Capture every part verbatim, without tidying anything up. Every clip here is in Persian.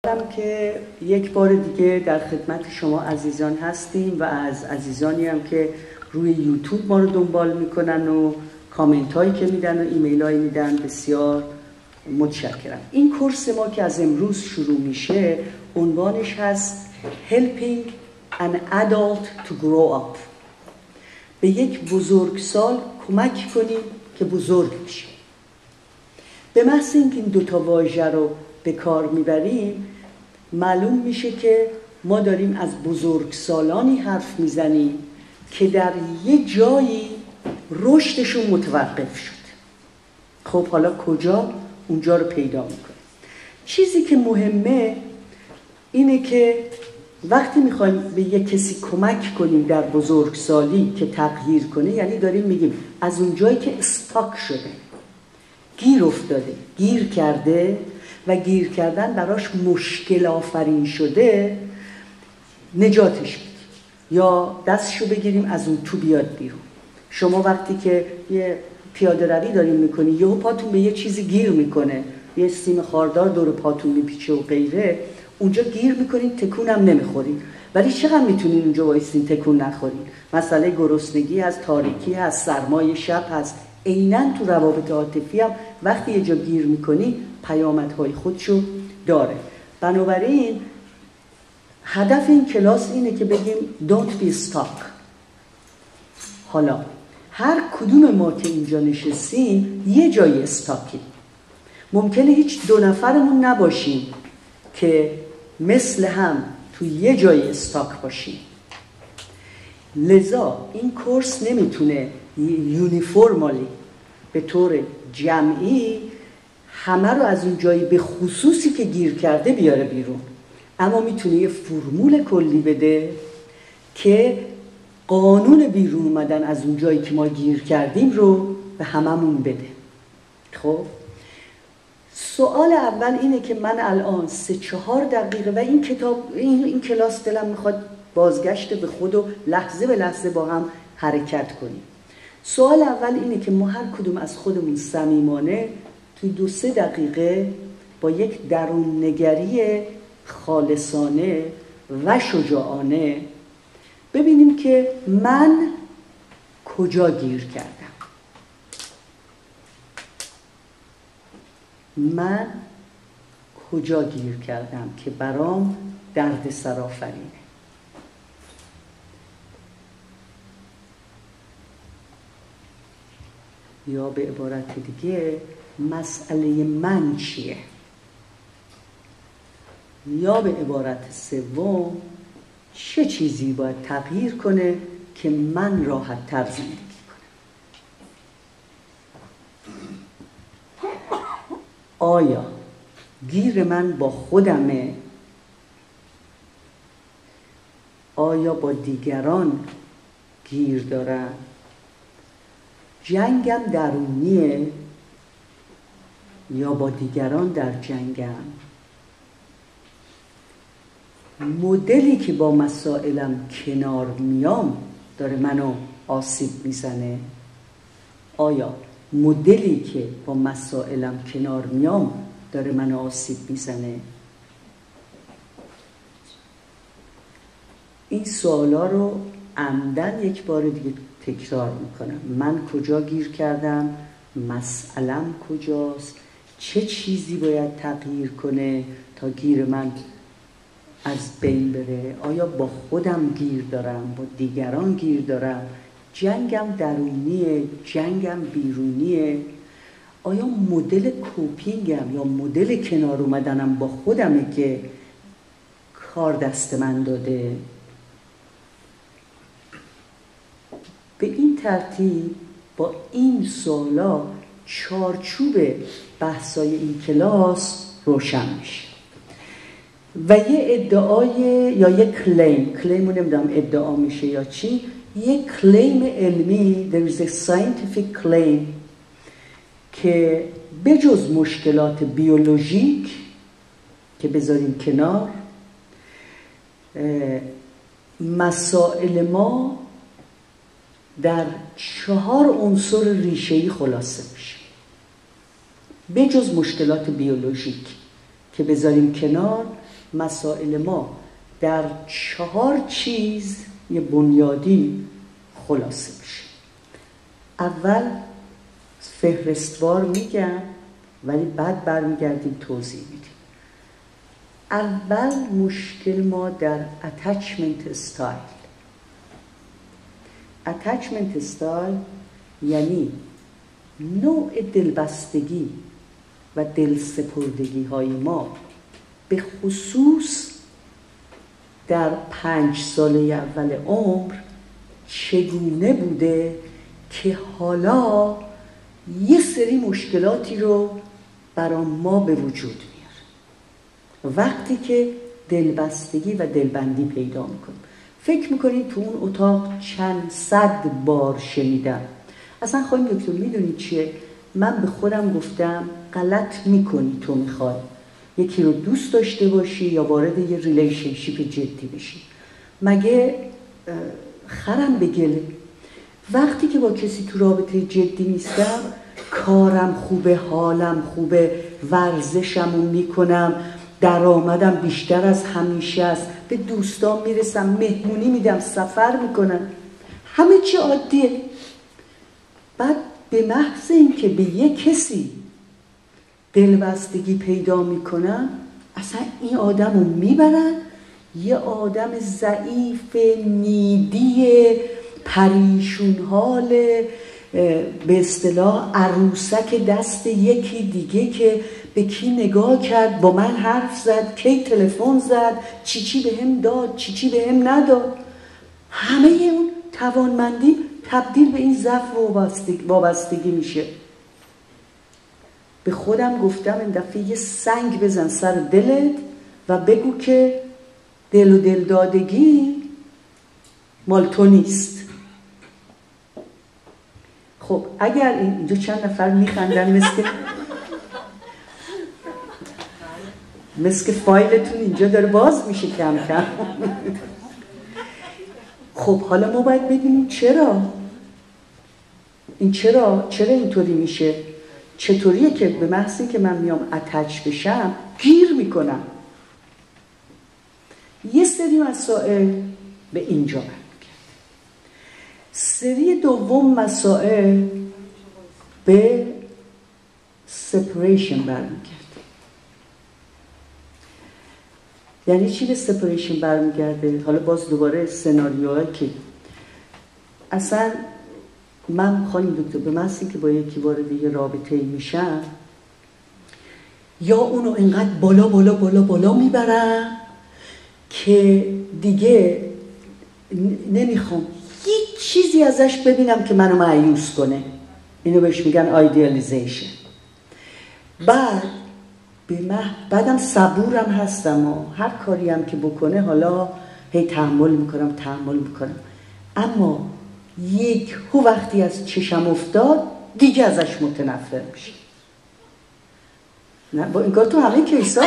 که یک بار دیگه در خدمت شما عزیزان هستیم و از عزیزانی هم که روی یوتیوب ما رو دنبال میکنن و کامنت هایی که میدن و ایمیل هایی میدن بسیار متشکرم. این کورس ما که از امروز شروع میشه عنوانش هست Helping an adult to grow up. به یک بزرگسال کمک کنیم که بزرگ بشه. به محض اینکه این دوتا واژه رو به کار میبریم معلوم میشه که ما داریم از بزرگسالانی حرف میزنیم که در یه جایی رشدشون متوقف شد. خب حالا کجا؟ اونجا رو پیدا میکنیم. چیزی که مهمه اینه که وقتی میخوایم به یه کسی کمک کنیم در بزرگسالی که تغییر کنه، یعنی داریم میگیم از اون جایی که استاک شده، گیر افتاده، گیر کرده و گیر کردن براش مشکل آفرین شده، نجاتش بدیم یا دستشو بگیریم از اون تو بیاد بیرون. شما وقتی که یه پیاده روی دارین میکنی یهو پاتون به یه چیزی گیر میکنه، یه سیم خاردار دور پاتون میپیچه و غیره، اونجا گیر میکنین، تکون هم نمیخورین. ولی چقدر میتونین اونجا وایسین تکون نخورین؟ مسئله گرسنگی هست، تاریکی هست، سرمای شب هست. عیناً تو روابط عاطفی هم وقتی یه جا گیر میکنی پیامدهای خودشو داره. بنابراین هدف این کلاس اینه که بگیم don't be stuck. حالا هر کدوم ما که اینجا نشستیم یه جای استاکیم. ممکنه هیچ دو نفرمون نباشیم که مثل هم تو یه جای استاک باشیم. لذا این کورس نمیتونه یونیفورمالی به طور جمعی همه رو از اون جایی به خصوصی که گیر کرده بیاره بیرون، اما میتونه یه فرمول کلی بده که قانون بیرون اومدن از اون جایی که ما گیر کردیم رو به هممون بده. خب سوال اول اینه که من الان سه چهار دقیقه و این کتاب این, این کلاس دلم میخواد بازگشت به خود و لحظه به لحظه با هم حرکت کنیم. سوال اول اینه که ما هر کدوم از خودمون صمیمانه توی دو سه دقیقه با یک درون نگری خالصانه و شجاعانه ببینیم که من کجا گیر کردم، من کجا گیر کردم که برام درد سر آفرینه. یا به عبارت دیگه مسئله من چیه؟ یا به عبارت سوم چه چیزی باید تغییر کنه که من راحت تر زندگی کنم؟ آیا گیر من با خودمه؟ آیا با دیگران گیر دارم؟ جنگم درونیه یا با دیگران در جنگم؟ مدلی که با مسائلم کنار میام داره منو آسیب میزنه؟ آیا مدلی که با مسائلم کنار میام داره منو آسیب میزنه؟ این سوالا رو عمدن یک بار دیگه تکرار میکنم. من کجا گیر کردم؟ مسئلم کجاست؟ چه چیزی باید تغییر کنه تا گیر من از بین بره؟ آیا با خودم گیر دارم؟ با دیگران گیر دارم؟ جنگم درونیه؟ جنگم بیرونیه؟ آیا مدل کوپینگم یا مدل کنار اومدنم با خودمه که کار دست من داده؟ به این ترتیب با این سوالا چارچوب بحثای این کلاس روشن میشه و یه ادعای یا یه کلیم کلیمو نمیدونم ادعا میشه یا چی، یه کلیم علمی there is a scientific claim که بجز مشکلات بیولوژیک که بذاریم کنار، مسائل ما در چهار عنصر ریشه‌ای خلاصه میشه. بجز مشکلات بیولوژیک که بذاریم کنار، مسائل ما در چهار چیز یه بنیادی خلاصه میشه. اول فهرستوار میگم ولی بعد برمیگردیم توضیح میدیم. اول مشکل ما در اتچمنت استایل. اتچمنت استایل یعنی نوع دلبستگی و دلسپردگی های ما به خصوص در پنج ساله اول عمر چگونه بوده که حالا یه سری مشکلاتی رو برای ما به وجود میاره. وقتی که دلبستگی و دلبندی پیدا میکنیم، فکر میکنید تو اون اتاق چند صد بار شنیدم. اصلا خانم دکتر میدونید چیه؟ من به خودم گفتم غلط میکنی، تو میخوای یکی رو دوست داشته باشی یا وارد یه ریلیشنشیپ جدی بشی، مگه خرم به گله؟ وقتی که با کسی تو رابطه جدی نیستم، کارم خوبه، حالم خوبه، ورزشمو میکنم، درآمدم بیشتر از همیشه است، به دوستان میرسم، مهمونی میدم، سفر میکنم، همه چی عادیه. بعد به محض اینکه به یه کسی دلبستگی پیدا میکنم، اصلا این آدم رو میبرن یه آدم ضعیف نیدی پریشون حال، به اصطلاح عروسک دست یکی دیگه که به کی نگاه کرد، با من حرف زد، کی تلفن زد، چی چی به هم داد، چی چی به هم نداد. همه اون توانمندی تبدیل به این ضعف و وابستگی, وابستگی میشه. به خودم گفتم این دفعه یه سنگ بزن سر دلت و بگو که دل و دلدادگی مال تو نیست. خب اگر اینجا چند نفر میخندن مثل مثل فایلتون اینجا داره باز میشه کم کم. خب حالا ما باید ببینیم چرا این چرا چرا اینطوری میشه. چطوریه که به محض اینکه من میام اتچ بشم گیر میکنم. یه سری مسائل به اینجا برمیگرده. سری دوم مسائل به سپریشن برمیگرده. یعنی چی به سپریشن برمیگرده؟ حالا باز دوباره سناریوهایی که اصلا من خانم دکتر به محض اینکه با یکی وارد یه رابطه میشم، یا اونو اینقدر بالا بالا بالا بالا میبرم که دیگه نمیخوام هیچ چیزی ازش ببینم که منو مایوس کنه. اینو بهش میگن آیدیالیزیشن. بعد به من بعدم صبورم هستم و هر کاری هم که بکنه حالا هی تحمل میکنم تحمل میکنم اما یک هو وقتی از چشم افتاد دیگه ازش متنفر میشه. نه با انگار تو همه کیسا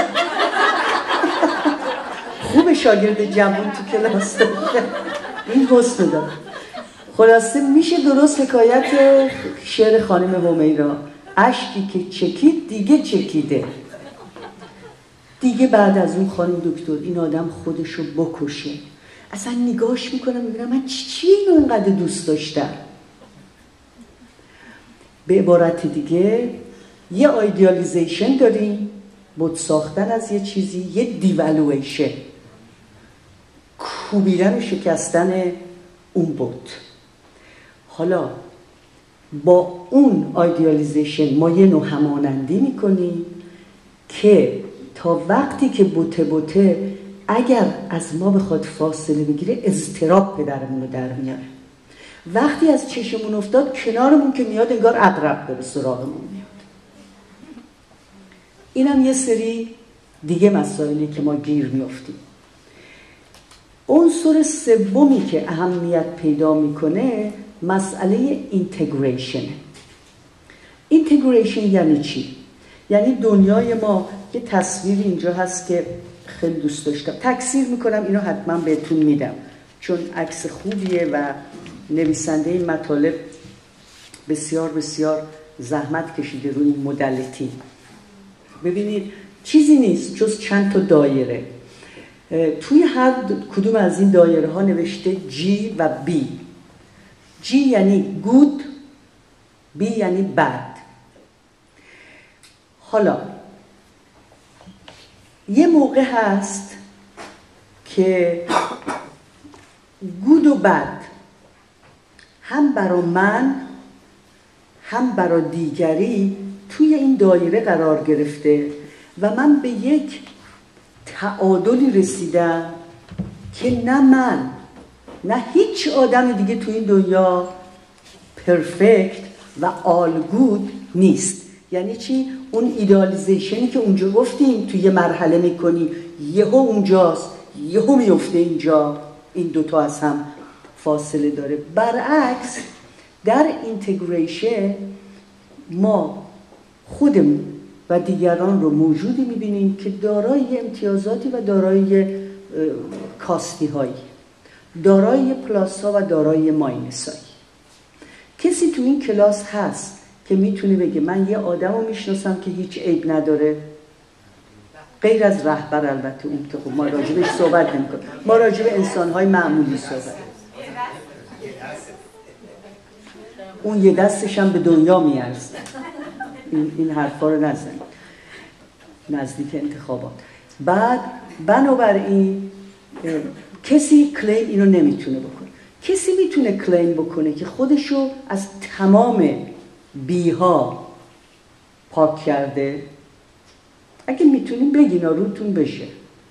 خوب شاگرد جوان تو کلاس این حسن داره. خلاصه میشه درست حکایت شعر خانم همیرا، اشکی که چکید دیگه چکیده. دیگه بعد از اون خانم دکتر این آدم خودشو بکشه. اصلا نگاش میکنم میبینم من چی چی اینو اینقدر دوست داشتم. به عبارت دیگه یه آیدیالیزیشن داریم، بود ساختن از یه چیزی، یه دیوالویشن، کوبیدن و شکستن اون بود. حالا با اون آیدیالیزیشن ما یه نوع همانندی میکنیم که تا وقتی که بوته بوته اگر از ما بخواد فاصله بگیره اضطراب پدرمون رو در میاره. وقتی از چشمون افتاد کنارمون که میاد انگار عقرب داره سراغمون میاد. اینم یه سری دیگه مسائلی که ما گیر میافتیم. عنصر سومی که اهمیت پیدا میکنه مسئله اینتگریشن. اینتگریشن یعنی چی؟ یعنی دنیای ما یه تصویر اینجا هست که خیلی دوست داشتم، تکثیر میکنم، اینو حتما بهتون میدم چون عکس خوبیه و نویسنده این مطالب بسیار بسیار زحمت کشیده روی این مدلیتی. ببینید چیزی نیست جز چند تا دایره. توی هر کدوم از این دایره ها نوشته جی و بی. جی یعنی گود، بی یعنی بد. حالا یه موقع هست که گود و بد هم برا من هم برا دیگری توی این دایره قرار گرفته و من به یک تعادلی رسیدم که نه من نه هیچ آدم دیگه توی این دنیا پرفکت و آل گود نیست. یعنی چی؟ اون ایدئالیزیشنی که اونجا گفتیم توی مرحله میکنی یهو اونجاست یهو میفته اینجا، این دوتا از هم فاصله داره. برعکس در اینتگریشن ما خودمون و دیگران رو موجودی میبینیم که دارای امتیازاتی و دارای کاستی هایی، دارای پلاس ها و دارای ماینس هایی. کسی تو این کلاس هست که میتونه بگه من یه آدم رو میشناسم که هیچ عیب نداره؟ غیر از رهبر البته، اون که خب ما راجبش صحبت نمی کنیم، ما راجب انسان‌های معمولی صحبت. اون یه دستش هم به دنیا میارزه. این, این حرفا رو نزن نزدیک انتخابات. بعد بنابراین کسی کلیم اینو نمیتونه بکنه. کسی میتونه کلیم بکنه که خودشو از تمام بیها پاک کرده؟ اگه میتونیم بگین روتون بشه.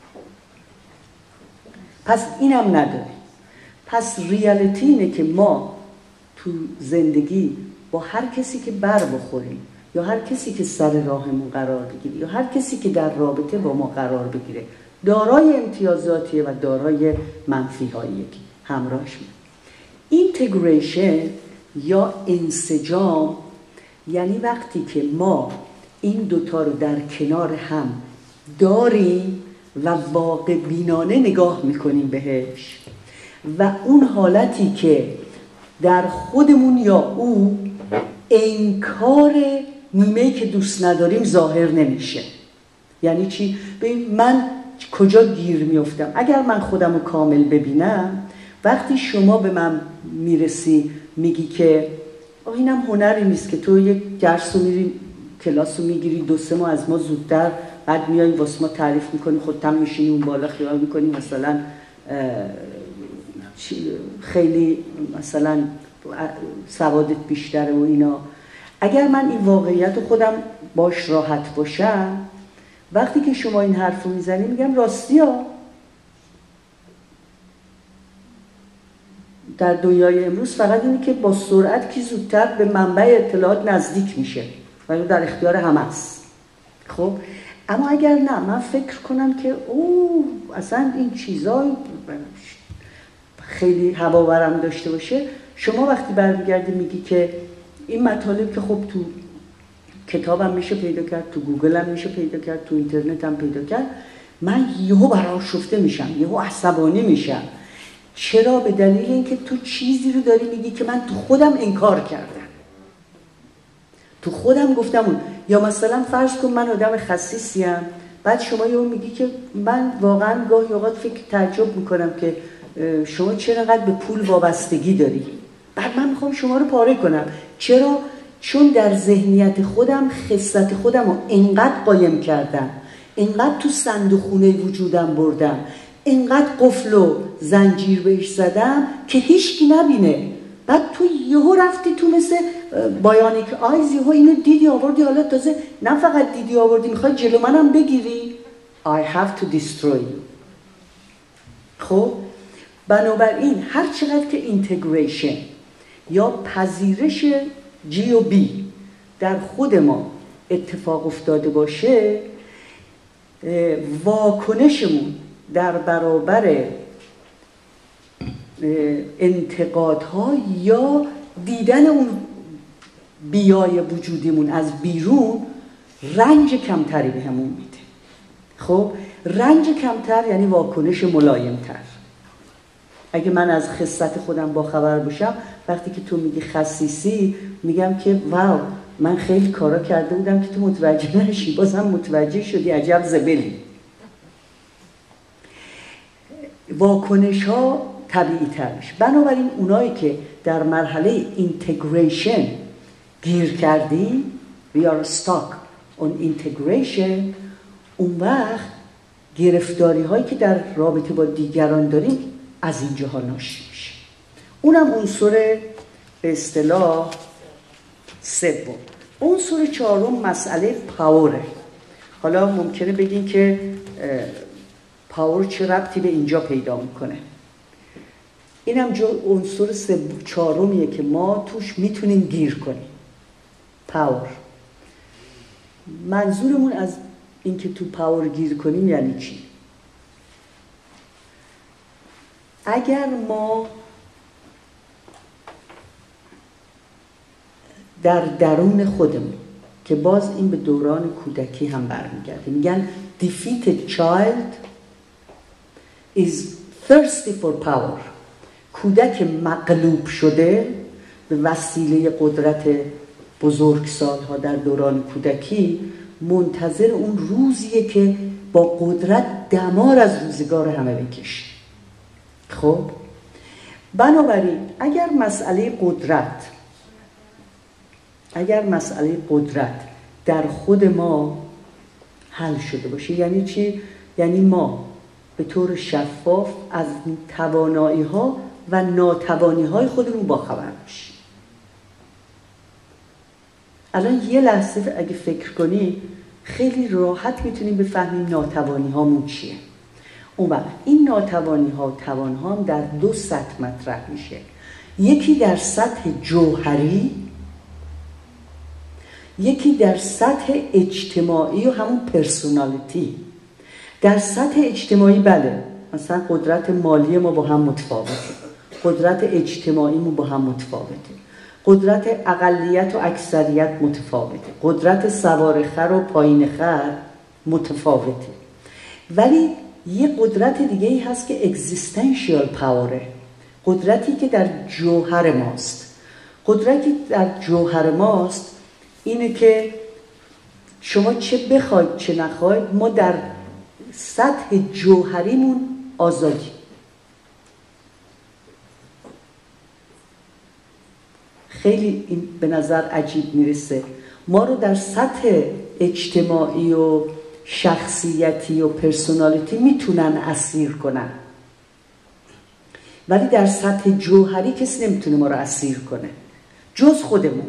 پس اینم نداره. پس ریالیتی اینه که ما تو زندگی با هر کسی که بر بخوریم یا هر کسی که سر راهمون قرار بگیره یا هر کسی که در رابطه با ما قرار بگیره دارای امتیازاتیه و دارای منفی هاییه که همراهش میاد. اینتگریشن یا انسجام یعنی وقتی که ما این دوتا رو در کنار هم داریم و واقع بینانه نگاه میکنیم بهش و اون حالتی که در خودمون یا او انکار نیمه‌ای که دوست نداریم ظاهر نمیشه. یعنی چی؟ ببین من کجا گیر میافتم؟ اگر من خودم رو کامل ببینم، وقتی شما به من میرسی میگی که آه اینم هنری نیست که تو یک درس رو میری کلاس رو میگیری دو سه ماه از ما زودتر، بعد میایی واسه ما تعریف میکنی، خودت هم میشینی اون بالا خیال میکنی مثلا خیلی مثلا سوادت بیشتره و اینا. اگر من این واقعیت رو خودم باش راحت باشم، وقتی که شما این حرف رو میزنی میگم راستی ها. در دنیای امروز فقط اینه که با سرعت کی زودتر به منبع اطلاعات نزدیک میشه و در اختیار همه است. خب اما اگر نه من فکر کنم که اوه اصلا این چیزا خیلی هواورم داشته باشه، شما وقتی برمیگردی میگی که این مطالب که خب تو کتابم میشه پیدا کرد، تو گوگل هم میشه پیدا کرد، تو اینترنت هم پیدا کرد، من یهو برآشفته میشم، یهو عصبانی میشم. چرا؟ به دلیل اینکه تو چیزی رو داری میگی که من تو خودم انکار کردم، تو خودم گفتم اون. یا مثلا فرض کن من آدم خسیسیم، بعد شما یهو میگی که من واقعا گاهی اوقات فکر تعجب میکنم که شما چرا انقدر به پول وابستگی داری. بعد من میخوام شما رو پاره کنم. چرا؟ چون در ذهنیت خودم خصلت خودم رو انقدر قایم کردم، انقدر تو صندوقخونه وجودم بردم، انقدر قفل و زنجیر بهش زدم که هیچکی نبینه. بعد تو یهو رفتی تو مثل بایانیک آیز، یهو اینو دیدی آوردی، حالا تازه نه فقط دیدی آوردی میخوای جلو منم بگیری. I have to destroy you. خب بنابراین هر چقدر که اینتگریشن یا پذیرش جی و بی در خود ما اتفاق افتاده باشه، واکنشمون در برابر انتقادها یا دیدن اون بیای وجودیمون از بیرون رنج کمتری به همون میده. خب رنج کمتر یعنی واکنش ملایمتر. اگه من از خصلت خودم با خبر باشم، وقتی که تو میگی خسیسی میگم که واو من خیلی کارا کرده بودم که تو متوجه نشی، بازم متوجه شدی، عجب زبلی. واکنش ها طبیعی تر میشه. بنابراین اونایی که در مرحله اینتگریشن گیر کردی، we are stuck on integration، اون وقت گرفتاری هایی که در رابطه با دیگران داریم از اینجاها ناشی میشه. اونم عنصر به اصطلاح سوم. عنصر چهارم مسئله پاوره. حالا ممکنه بگین که پاور چه ربطی به اینجا پیدا میکنه؟ اینم جو عنصر چهارمیه که ما توش میتونیم گیر کنیم. پاور. منظورمون از اینکه تو پاور گیر کنیم یعنی چی؟ اگر ما در درون خودمون، که باز این به دوران کودکی هم برمیگرده، میگن defeated child is thirsty for power. کودک مغلوب شده به وسیله قدرت بزرگسال‌ها در دوران کودکی منتظر اون روزیه که با قدرت دمار از روزگار همه بکشه. خب بنابراین اگر مسئله قدرت اگر مسئله قدرت در خود ما حل شده باشه، یعنی چی؟ یعنی ما به طور شفاف از توانایی ها و ناتوانی های خودمون باخبر باشیم. الان یه لحظه اگه فکر کنی خیلی راحت میتونیم بفهمیم ناتوانی هامون چیه. اون وقت این ناتوانی ها و توان ها هم در دو سطح مطرح میشه. یکی در سطح جوهری، یکی در سطح اجتماعی و همون پرسونالیتی. در سطح اجتماعی بله، مثلا قدرت مالی ما با هم متفاوته، قدرت اجتماعی ما با هم متفاوته، قدرت اقلیت و اکثریت متفاوته، قدرت سوار خر و پایین خر متفاوته. ولی یه قدرت دیگه ای هست که اگزیستنشیال پاوره، قدرتی که در جوهر ماست. قدرتی در جوهر ماست اینه که شما چه بخواید چه نخواید، ما در سطح جوهریمون آزادی. خیلی این به نظر عجیب میرسه، ما رو در سطح اجتماعی و شخصیتی و پرسونالیتی میتونن اسیر کنن، ولی در سطح جوهری کسی نمیتونه ما رو اسیر کنه جز خودمون.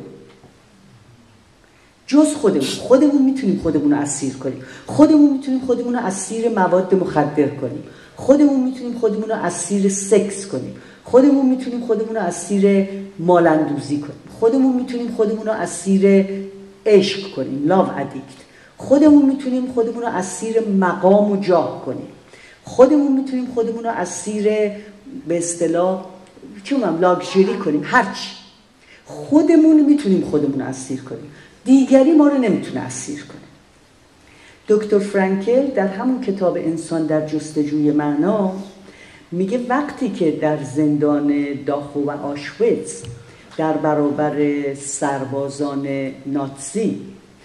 جز خودمون خودمون میتونیم خودمون رو اسیر کنیم. خودمون میتونیم خودمون رو اسیر مواد مخدر کنیم. خودمون میتونیم خودمون رو اسیر سکس کنیم. خودمون میتونیم خودمون رو اسیر مالندوزی کنیم. خودمون میتونیم خودمون رو اسیر عشق کنیم، لاو ادیکت. خودمون میتونیم خودمون رو اسیر مقام و جاه کنیم. خودمون میتونیم خودمون رو اسیر به اصطلاح چون لاکچری کنیم. هرچی خودمون میتونیم خودمون رو اسیر کنیم، دیگری ما رو نمیتونه اسیر کنه. دکتر فرانکل در همون کتاب انسان در جستجوی معنا میگه وقتی که در زندان داخو و آشویتز در برابر سربازان ناتزی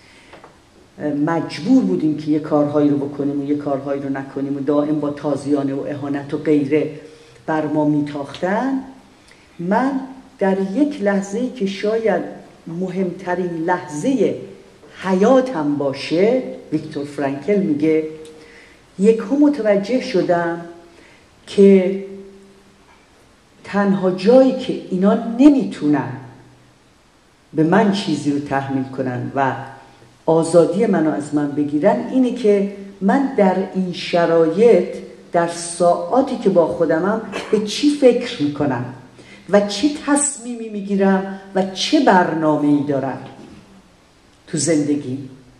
مجبور بودیم که یه کارهایی رو بکنیم و یه کارهایی رو نکنیم و دائم با تازیانه و اهانت و غیره بر ما میتاختن، من در یک لحظه‌ای که شاید مهمترین لحظه حیاتم باشه، ویکتور فرانکل میگه یکم متوجه شدم که تنها جایی که اینا نمیتونن به من چیزی رو تحمیل کنن و آزادی منو از من بگیرن اینه که من در این شرایط در ساعاتی که با خودمم به چی فکر میکنم و چه تصمیمی میگیرم و چه برنامه‌ای دارم تو زندگی.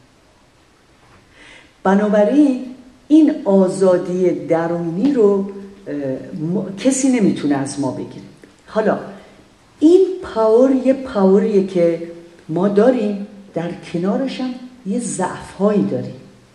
بنابراین این آزادی درونی رو کسی نمیتونه از ما بگیره. حالا این پاور یه پاوریه که ما داریم، در کنارش هم یه ضعف‌هایی داریم.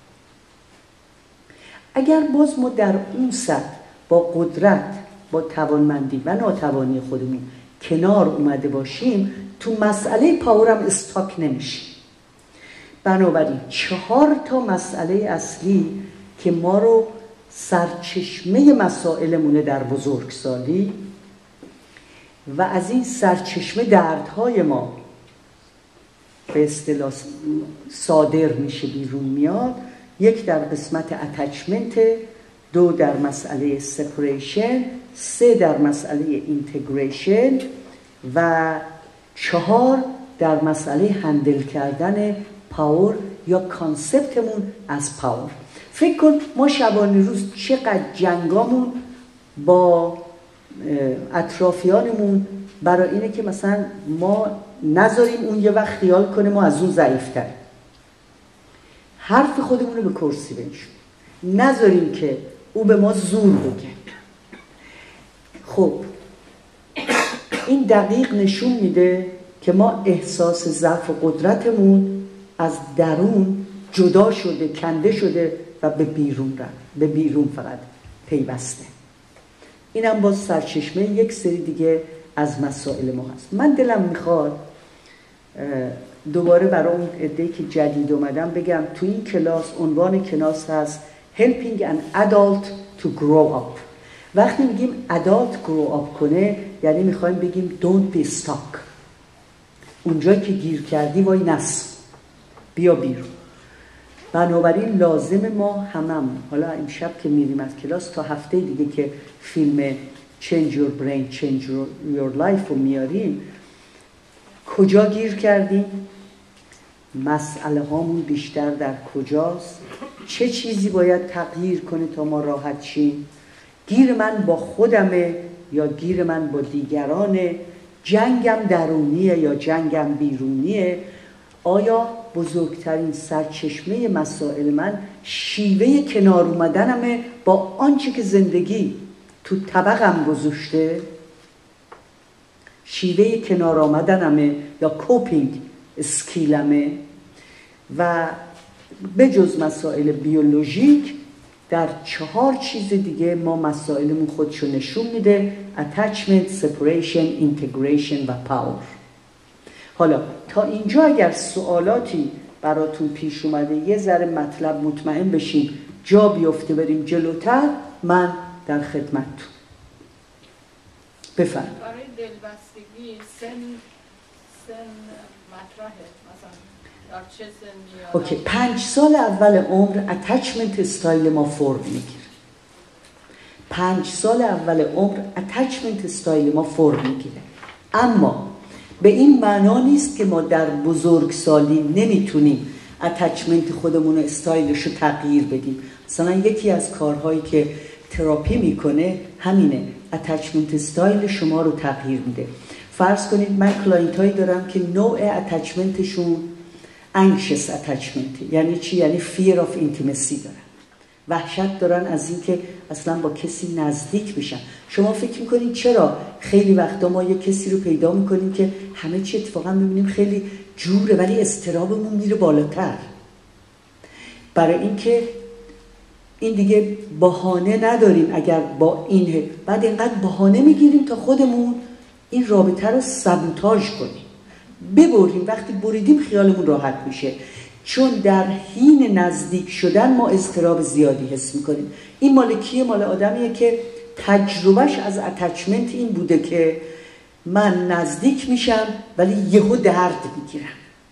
اگر باز ما در اون سطح با قدرت، با توانمندی و ناتوانی خودمون کنار اومده باشیم، تو مسئله پاور هم استاک نمیشیم. بنابراین چهار تا مسئله اصلی که ما رو سرچشمه مسائلمونه در بزرگسالی و از این سرچشمه دردهای ما به اصطلاح صادر میشه، بیرون میاد. یک در قسمت اتچمنت، دو در مسئله سپریشن، سه در مسئله اینتگریشن و چهار در مسئله هندل کردن پاور یا کانسپتمون از پاور. فکر کن ما شبانه روز چقدر جنگامون با اطرافیانمون برای اینه که مثلا ما نذاریم اون یه وقت خیال کنه ما از اون ضعیفتر، حرف خودمون رو به کرسی بنشونیم، نذاریم که او به ما زور بگه. خب این دقیق نشون میده که ما احساس ضعف و قدرتمون از درون جدا شده، کنده شده و به بیرون رفت، به بیرون فقط پیوسته. اینم باز سرچشمه یک سری دیگه از مسائل ما هست. من دلم میخواد دوباره برای اون عده‌ای که جدید اومدم بگم تو این کلاس عنوان کلاس هست Helping an adult to grow up. وقتی میگیم adult grow up کنه یعنی میخوایم بگیم don't be stuck. اونجایی که گیر کردی وای نس بیا بیرون. بنابراین لازم ما همم، حالا امشب که میریم از کلاس تا هفته دیگه که فیلم Change Your Brain Change Your Life رو میاریم، کجا گیر کردیم؟ مسئله هامون بیشتر در کجاست؟ چه چیزی باید تغییر کنه تا ما راحت شیم؟ گیر من با خودمه یا گیر من با دیگرانه؟ جنگم درونیه یا جنگم بیرونیه؟ آیا بزرگترین سرچشمه مسائل من شیوه کنار اومدنمه با آنچه که زندگی تو طبقم گذاشته؟ شیوه کنار آمدنمه یا کوپینگ اسکیلمه؟ و به جز مسائل بیولوژیک در چهار چیز دیگه ما مسائلمون خودشو نشون میده: attachment, separation, integration و power. حالا تا اینجا اگر سوالاتی براتون پیش اومده یه ذره مطلب مطمئن بشیم جا بیفته بریم جلوتر، من در خدمتتون. بفرم. برای دلبستگی سن سن مطرحه، مثلا در چه سنی؟ اوکی، پنج سال اول عمر اتچمنت استایل ما فرم میگیره. پنج سال اول عمر اتچمنت استایل ما فرم میگیره، اما به این معنا نیست که ما در بزرگسالی نمیتونیم اتچمنت خودمون و استایلش رو تغییر بدیم. مثلا یکی از کارهایی که تراپی میکنه همینه، اتچمنت استایل شما رو تغییر میده. فرض کنید من کلاینت هایی دارم که نوع اتچمنتشون anxious attachment. یعنی چی؟ یعنی fear of intimacy دارن، وحشت دارن از اینکه اصلا با کسی نزدیک بشن. شما فکر میکنید چرا خیلی وقتا ما یه کسی رو پیدا میکنیم که همه چی اتفاقا میبینیم خیلی جوره ولی اضطرابمون میره بالاتر؟ برای اینکه این دیگه بهانه نداریم. اگر با این بعد اینقدر بهانه میگیریم تا خودمون این رابطه رو سابوتاژ کنیم، ببریم. وقتی بریدیم خیالمون راحت میشه، چون در حین نزدیک شدن ما اضطراب زیادی حس میکنیم. این مال کیه؟ مال آدمیه که تجربهش از اتچمنت این بوده که من نزدیک میشم ولی یهو درد میگیرم،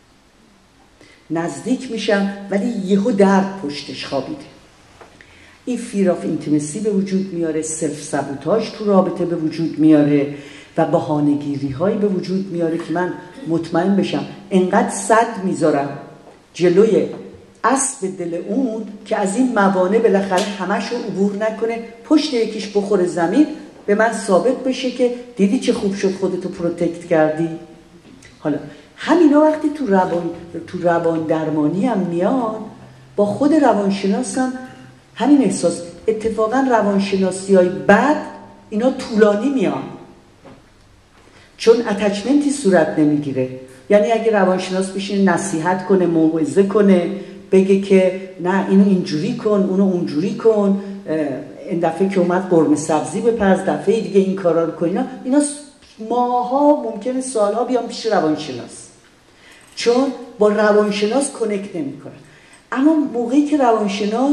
نزدیک میشم ولی یهو درد پشتش خوابیده. این فیر آف اینتیمسی به وجود میاره، سلف سابوتاژ تو رابطه به وجود میاره و بهانه‌گیری هایی به وجود میاره که من مطمئن بشم انقدر صد میذارم جلوی اسب دل اون که از این موانع بالاخره همش رو عبور نکنه، پشت یکیش بخوره زمین، به من ثابت بشه که دیدی چه خوب شد خودتو پروتکت کردی. حالا همینا وقتی تو روان تو روان درمانی هم میان، با خود روانشناس هم همین احساس. اتفاقا روانشناسی های بد اینا طولانی میان چون اتچمنتی صورت نمیگیره. یعنی اگه روانشناس بشینه نصیحت کنه، موعظه کنه، بگه که نه اینو اینجوری کن، اونو اونجوری کن، این دفعه که اومد قرمه سبزی بپز، دفعه دیگه این کارا رو کن، اینا اینا ماها ممکنه سالها بیان پیش روانشناس، چون با روانشناس کنکت نمیکنن. اما موقعی که روانشناس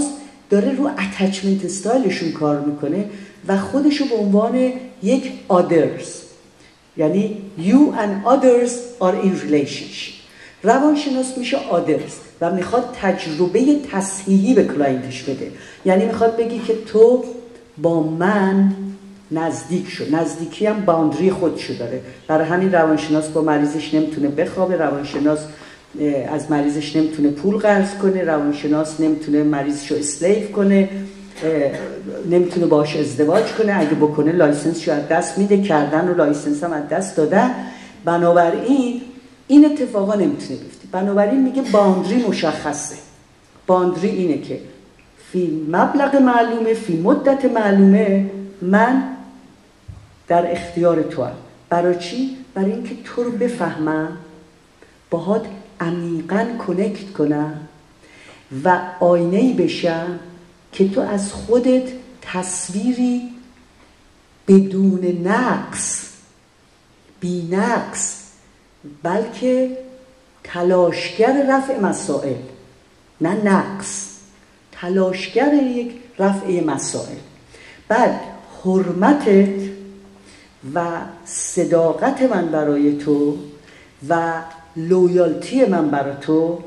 داره رو اتچمنت استایلشون کار میکنه و خودشو به عنوان یک others، یعنی you and others are in relationship. روانشناس میشه others و میخواد تجربه تصحیحی به کلاینتش بده. یعنی میخواد بگی که تو با من نزدیک شو. نزدیکی هم باوندری خودشو داره. برای همین روانشناس با مریضش نمیتونه بخوابه، روانشناس از مریضش نمیتونه پول قرض کنه، روانشناس نمیتونه مریضشو اسلیو کنه، نمیتونه باهاش ازدواج کنه، اگه بکنه لایسنسشو از دست میده، کردن و لایسنس هم از دست دادن. بنابراین این اتفاقا نمیتونه بیفته. بنابراین میگه باوندری مشخصه. باوندری اینه که فی مبلغ معلومه، فی مدت معلومه من در اختیار تو هم. برای چی؟ برای اینکه تو رو بفهمم، باهات عمیقاً کنکت کنم و آینه‌ای بشم که تو از خودت تصویری بدون نقص، بی نقص، بلکه تلاشگر رفع مسائل، نه نقص، تلاشگر یک رفع مسائل. بعد حرمتت و صداقت من برای تو و لویالتی من برای تو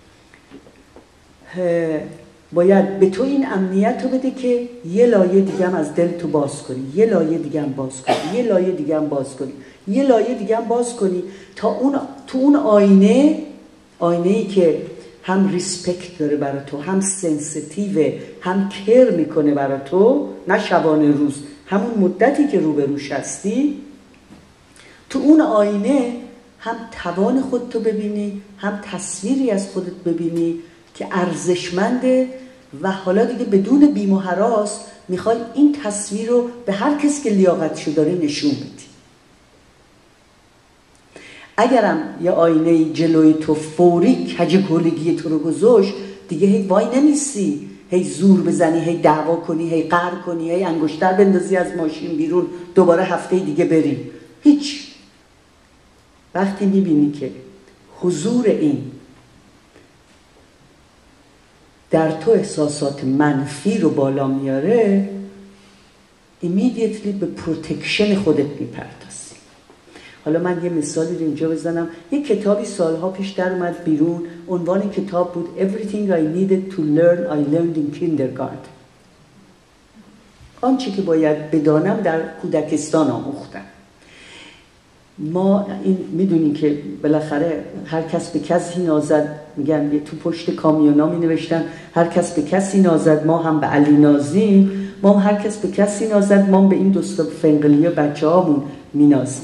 باید به تو این امنیت رو بده که یه لایه دیگه هم از دل تو باز کنی، یه لایه دیگه هم باز کنی، یه لایه دیگه هم باز کنی، یه لایه دیگه هم باز کنی تا اون تو اون آینه، آینه‌ای که هم ریسپکت داره برای تو، هم سنسیتیو، هم کر میکنه برای تو، نه شبانه روز، همون مدتی که روبروش هستی، تو اون آینه هم توان خودتو ببینی، هم تصویری از خودت ببینی که ارزشمنده و حالا دیگه بدون بیم و هراس میخوای این تصویر رو به هر کسی که لیاقتشو داره نشون بدی. اگرم یه آینه جلوی تو فوری کجگولگی تو رو گذاشت، دیگه هی وای نمیسی، هی زور بزنی، هی دعوا کنی، هی قهر کنی، هی انگشتر بندازی از ماشین بیرون، دوباره هفته دیگه بری. هیچ. وقتی میبینی که حضور این در تو احساسات منفی رو بالا میاره، immediately به پروتکشن خودت میپردازی. حالا من یه مثالی رو اینجا بزنم. یه کتابی سالها پیش در اومد بیرون، عنوان کتاب بود Everything I needed to learn I learned in kindergarten. آنچه که باید بدانم در کودکستان آموختم. ما این میدونیم که بالاخره هر کس به کسی نازد، میگن یه تو پشت کامیونا می نوشتن هر کس به کسی نازد ما هم به علی نازیم، ما هم هر کس به کسی نازد ما هم به این دوستا فنگلی و بچه هامون می نازیم.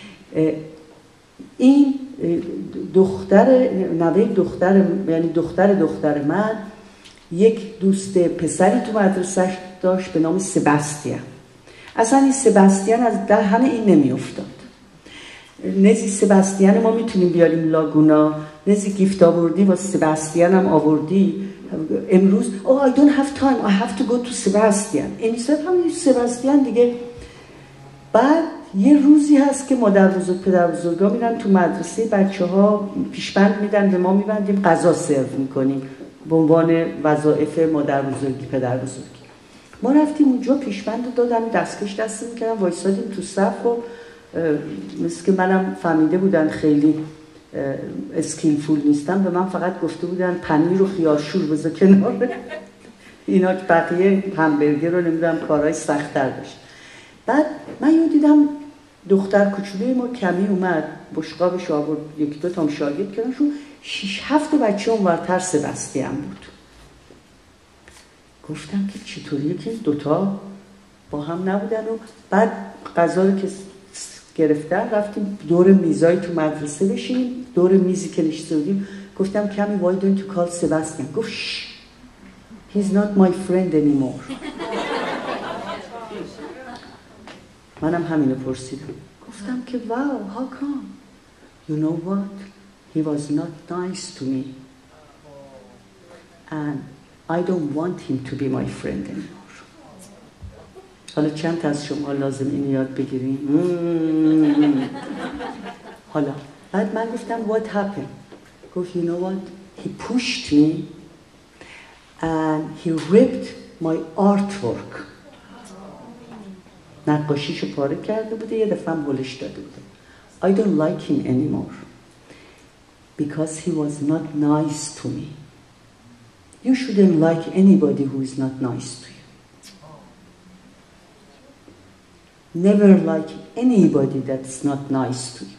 این دختر نوه دختر یعنی دختر دختر من یک دوست پسری تو مدرسه داشت به نام سباستیان. اصلا این سباستیان از در همه این نمی افتاد. نزی سباستیان ما میتونیم بیاریم لاگونا، نزی گیفت آوردی و سباستیان هم آوردی امروز. oh I don't have time I have to go to سباستیان. این سب هم سباستیان دیگه. بعد یه روزی هست که مادر بزرگ پدر بزرگا میرن تو مدرسه، بچه ها پیشبند میدن به ما، میبندیم غذا سرو میکنیم به عنوان وظایف مادر بزرگی پدر بزرگی. ما رفتیم اونجا پیشبند دادن، دستکش دست میکردن، وایسادیم تو صف و مثل که منم فهمیده بودن خیلی اسکیلفول نیستم، به من فقط گفته بودن پنیر و خیارشور بذار کنار، اینا بقیه همبرگر رو نمیدونم کارهای سخت‌تر داشت. بعد من یاد دیدم دختر کوچولوی ما کمی اومد بشقابش آورد، یک دو تام شاگرد کردن، شو شش هفت بچه اونورتر سباستیان بود. گفتم که چطوریه که این دوتا با هم نبودن. و بعد غذا رو که گرفتن رفتیم دور میزای تو مدرسه بشینیم، دور میزی که نشسته بودیم. گفتم کمی why don't you call سباستیان؟ گفت shh he's not my friend anymore. منم همینو پرسیدم، گفتم که wow how come؟ You know what? He was not nice to me and I don't want him to be my friend anymore. حالا چند تا از شما لازم این یاد بگیریم؟ حالا بعد من گفتم what happened؟ گفت you know what? He pushed me and he ripped my artwork. نقاشیشو پاره کرده بوده، یه دفعه هم هلش داده بوده. I don't like him anymore because he was not nice to me. You shouldn't like anybody who is not nice to you. Never like anybody that's not nice to you.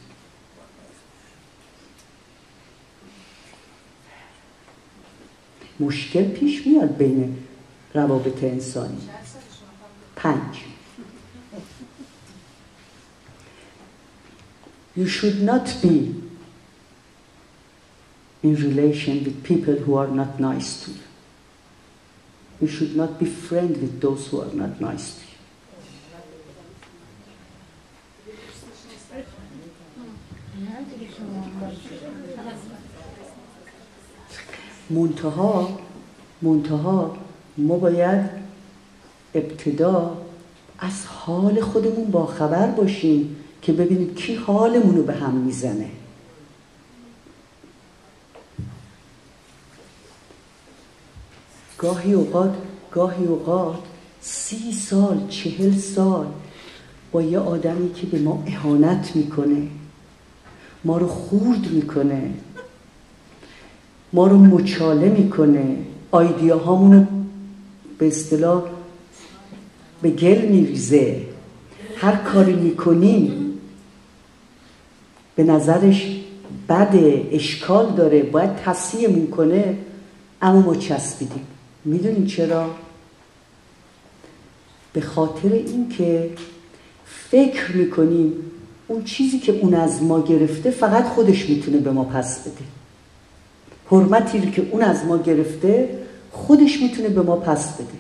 مشکل پیش میاد بین روابط انسانی. پنج. You should not be in relation with people who are not nice to you. You should not be friends with those who are not nice to you. منتها منتها ما باید ابتدا از حال خودمون باخبر باشیم که ببینیم کی حالمون رو به هم میزنه. گاهی اوقات گاهی اوقات سی سال چهل سال با یه آدمی که به ما اهانت میکنه، ما رو خورد میکنه، ما رو مچاله میکنه، آیدیاهامون رو به اصطلاح به گل میریزه، هر کاری میکنیم به نظرش بده، اشکال داره، باید تصحیحمون کنه، اما ما چسبیدیم. میدونین چرا؟ به خاطر اینکه فکر میکنیم اون چیزی که اون از ما گرفته فقط خودش میتونه به ما پس بده. حرمتی که اون از ما گرفته خودش میتونه به ما پس بده،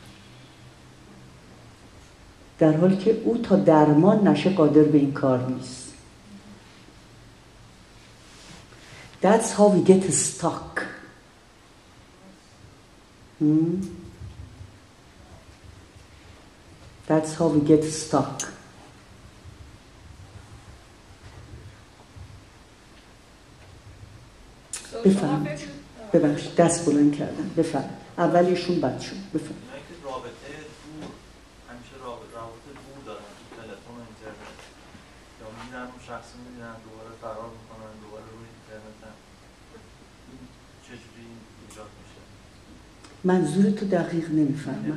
در حالی که او تا درمان نشه قادر به این کار نیست. That's how we get stuck. Hmm? That's how we get stuck. بفرمایید. ببخشید دست بلند کردم. بفرمایید. اولیشون بد شد. بفرمایید. رابطه دور همیشه رابطه رابطه دور دارن تو تلفن و اینترنت. یا میرن اون شخص میبینن دوباره فرار میکنن دوباره روی اینترنت هم. چجوری ایجاد میشه؟ منظور تو دقیق نمیفهمم.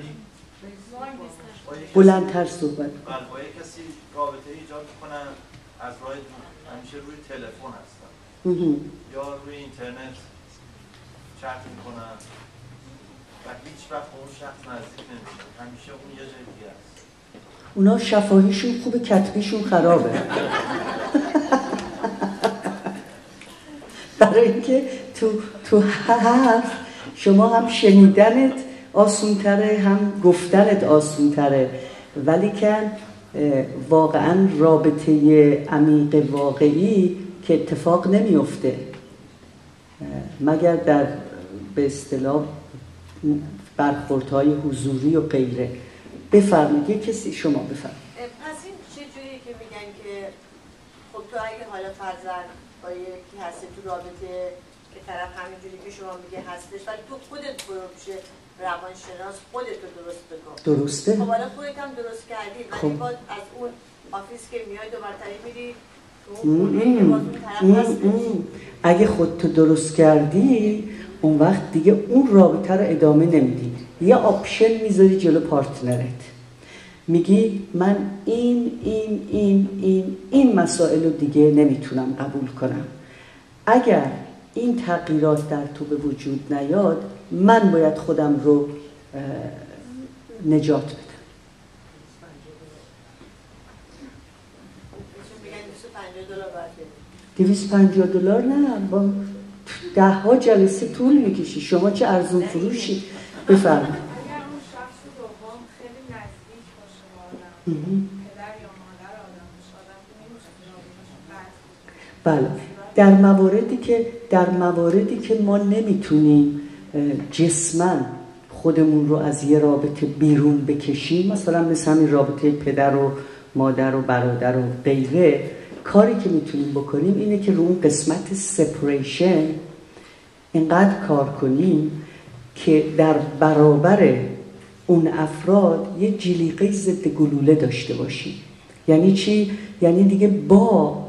بلندتر صحبت کن. بله، با یک کسی رابطه ایجاد میکنن از راه دور، همیشه روی تلفن هستن یا روی اینترنت چت میکنن و هیچ وقت اون شخص نزدیک نمیشن، همیشه اون یه جای دیگه است. اونا شفاهیشون خوبه، کتبیشون خرابه. برای اینکه تو تو حرف شما هم شنیدنت آسونتره هم گفتنت آسونتره، ولی که واقعا رابطه عمیق واقعی که اتفاق نمیفته مگر در به اصطلاح برخوردهای حضوری و غیره. بفرمایید یه کسی شما بفرمایید. پس این چه جوریه که میگن که خب تو اگه حالا فرضاً با یکی هستی تو رابطه که طرف همینجوری که شما میگه هستش ولی تو خودت برو پیش روانشناس خودت رو درست بکن. درسته؟ خب حالا خودت هم درست کردی ولی باز از اون آفیس که میای دو مرتبه میری اگه خودتو درست کردی اون وقت دیگه اون رابطه رو ادامه نمیدی، یه آپشن میذاری جلو پارتنرت، میگی من این این این این این مسائل رو دیگه نمیتونم قبول کنم، اگر این تغییرات در تو به وجود نیاد من باید خودم رو نجات بدم. دویست و پنجاه دلار نه، با ده ها جلسه طول میکشی. شما چه ارزون فروشی؟ بفرمایید. اگر اون شخص دوم خیلی نزدیک باشه با آدم، پدر یا مادر آدم باشه، آدم نمیشه. بله، در مواردی که در مواردی که ما نمیتونیم جسماً خودمون رو از یه رابطه بیرون بکشیم، مثلا مثل همین رابطه پدر و مادر و برادر و غیره، کاری که میتونیم بکنیم اینه که رو اون قسمت سپریشن اینقدر کار کنیم که در برابر اون افراد یه جلیقه ضد گلوله داشته باشی. یعنی چی؟ یعنی دیگه با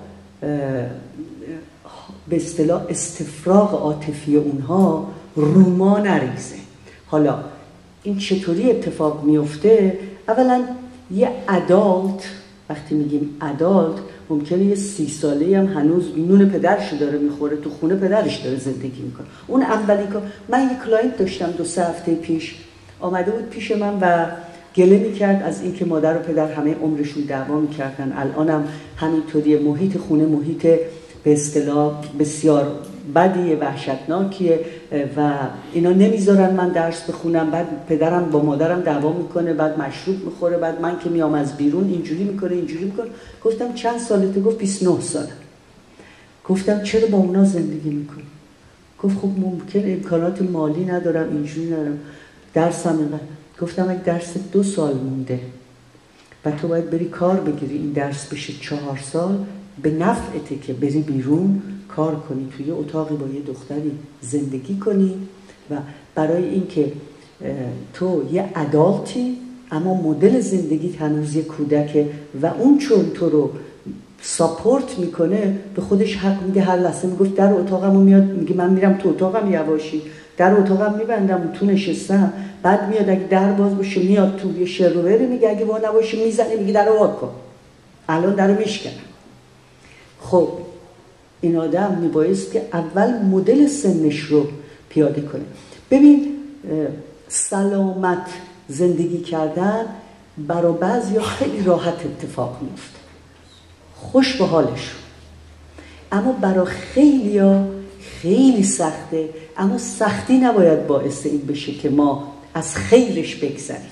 به اصطلاح استفراغ عاطفی اونها روما نریزه. حالا این چطوری اتفاق میفته؟ اولا یه ادالت، وقتی میگیم ادالت، ممکنه یه سی ساله هم هنوز نون پدرش داره میخوره، تو خونه پدرش داره زندگی میکنه. اون اولی که من یه کلاینت داشتم دو سه هفته پیش، آمده بود پیش من و گله میکرد از اینکه مادر و پدر همه عمرشون دعوا میکردن. الانم همینطوریه، محیط خونه محیط به اصطلاح بسیار بدیه، وحشتناکیه و اینا نمیذارن من درس بخونم. بعد پدرم با مادرم دعوا میکنه، بعد مشروب میخوره، بعد من که میام از بیرون اینجوری میکنه اینجوری میکنه. گفتم چند سالته؟ گفت بیست و نه ساله. گفتم چرا با اونا زندگی میکنی؟ گفت خب ممکن امکانات مالی ندارم، اینجوری ندارم، درسم اینقدر. گفتم اگه درس دو سال مونده و تو باید بری کار بگیری، این درس بشه چهار سال، به نفعته که بری بیرون کار کنی، توی اتاقی با یه دختری زندگی کنی و برای اینکه تو یه ادالتی اما مدل زندگیت هنوز یه کودکه و اون چون تو رو ساپورت میکنه به خودش حق میده. هر لحظه میگفت در اتاقمو میاد، میگه من میرم تو اتاقم یواشی، در اتاقم میبندم تو نشستم، بعد میاد اگه در باز باشه میاد تو یه شروری میگه اگه با نباشه میزنه، میگه درو وا کن، الان درو میشکنم. خب این آدم میبایست که اول مدل سنش رو پیاده کنه. ببین سلامت زندگی کردن برای بعضیا خیلی راحت اتفاق میفته، خوش به حالشون، اما برای خیلیا خیلی سخته. اما سختی نباید باعث این بشه که ما از خیرش بگذریم،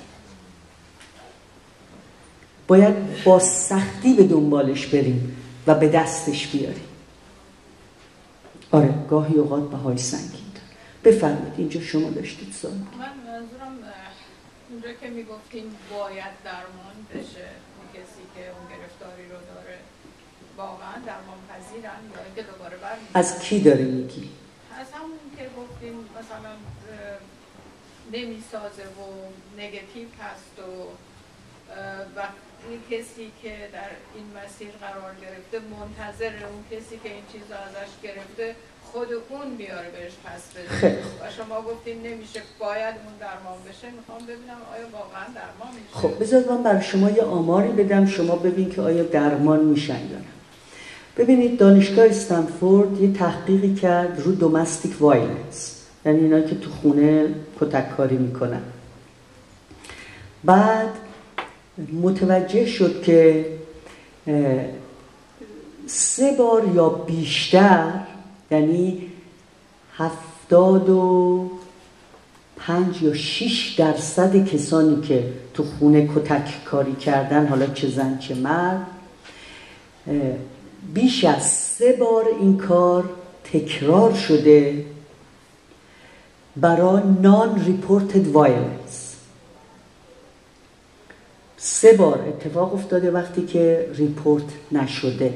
باید با سختی به دنبالش بریم و به دستش بیاریم. آره گاهی اوقات بهای سنگین داره. بفرمایید اینجا شما داشتید سوال. من منظورم اونجا که میگفتیم باید درمان بشه اون کسی که اون گرفتاری رو داره، واقعا درمان پذیرن یا اینکه دوباره برمیگردن؟ از کی داره میگی؟ از همون که گفتیم مثلا نمیسازه و نگتیو هست و وقتی کسی که در این مسیر قرار گرفته منتظر اون کسی که این چیز رو ازش گرفته خود اون بیاره بهش پس بده و شما گفتیم نمیشه، باید اون درمان بشه. میخوام ببینم آیا واقعا درمان میشه؟ خب بذار من برای شما یه آماری بدم، شما ببین که آیا درمان میشن یا نه. ببینید دانشگاه استنفورد یه تحقیقی کرد رو دومستیک وایلنس، یعنی اینا که تو خونه کتک کاری میکنن. بعد متوجه شد که سه بار یا بیشتر، یعنی هفتاد و پنج یا شیش درصد کسانی که تو خونه کتک کاری کردن، حالا چه زن چه مرد، بیش از سه بار این کار تکرار شده برای نان ریپورتد وایلنس. سه بار اتفاق افتاده وقتی که ریپورت نشده.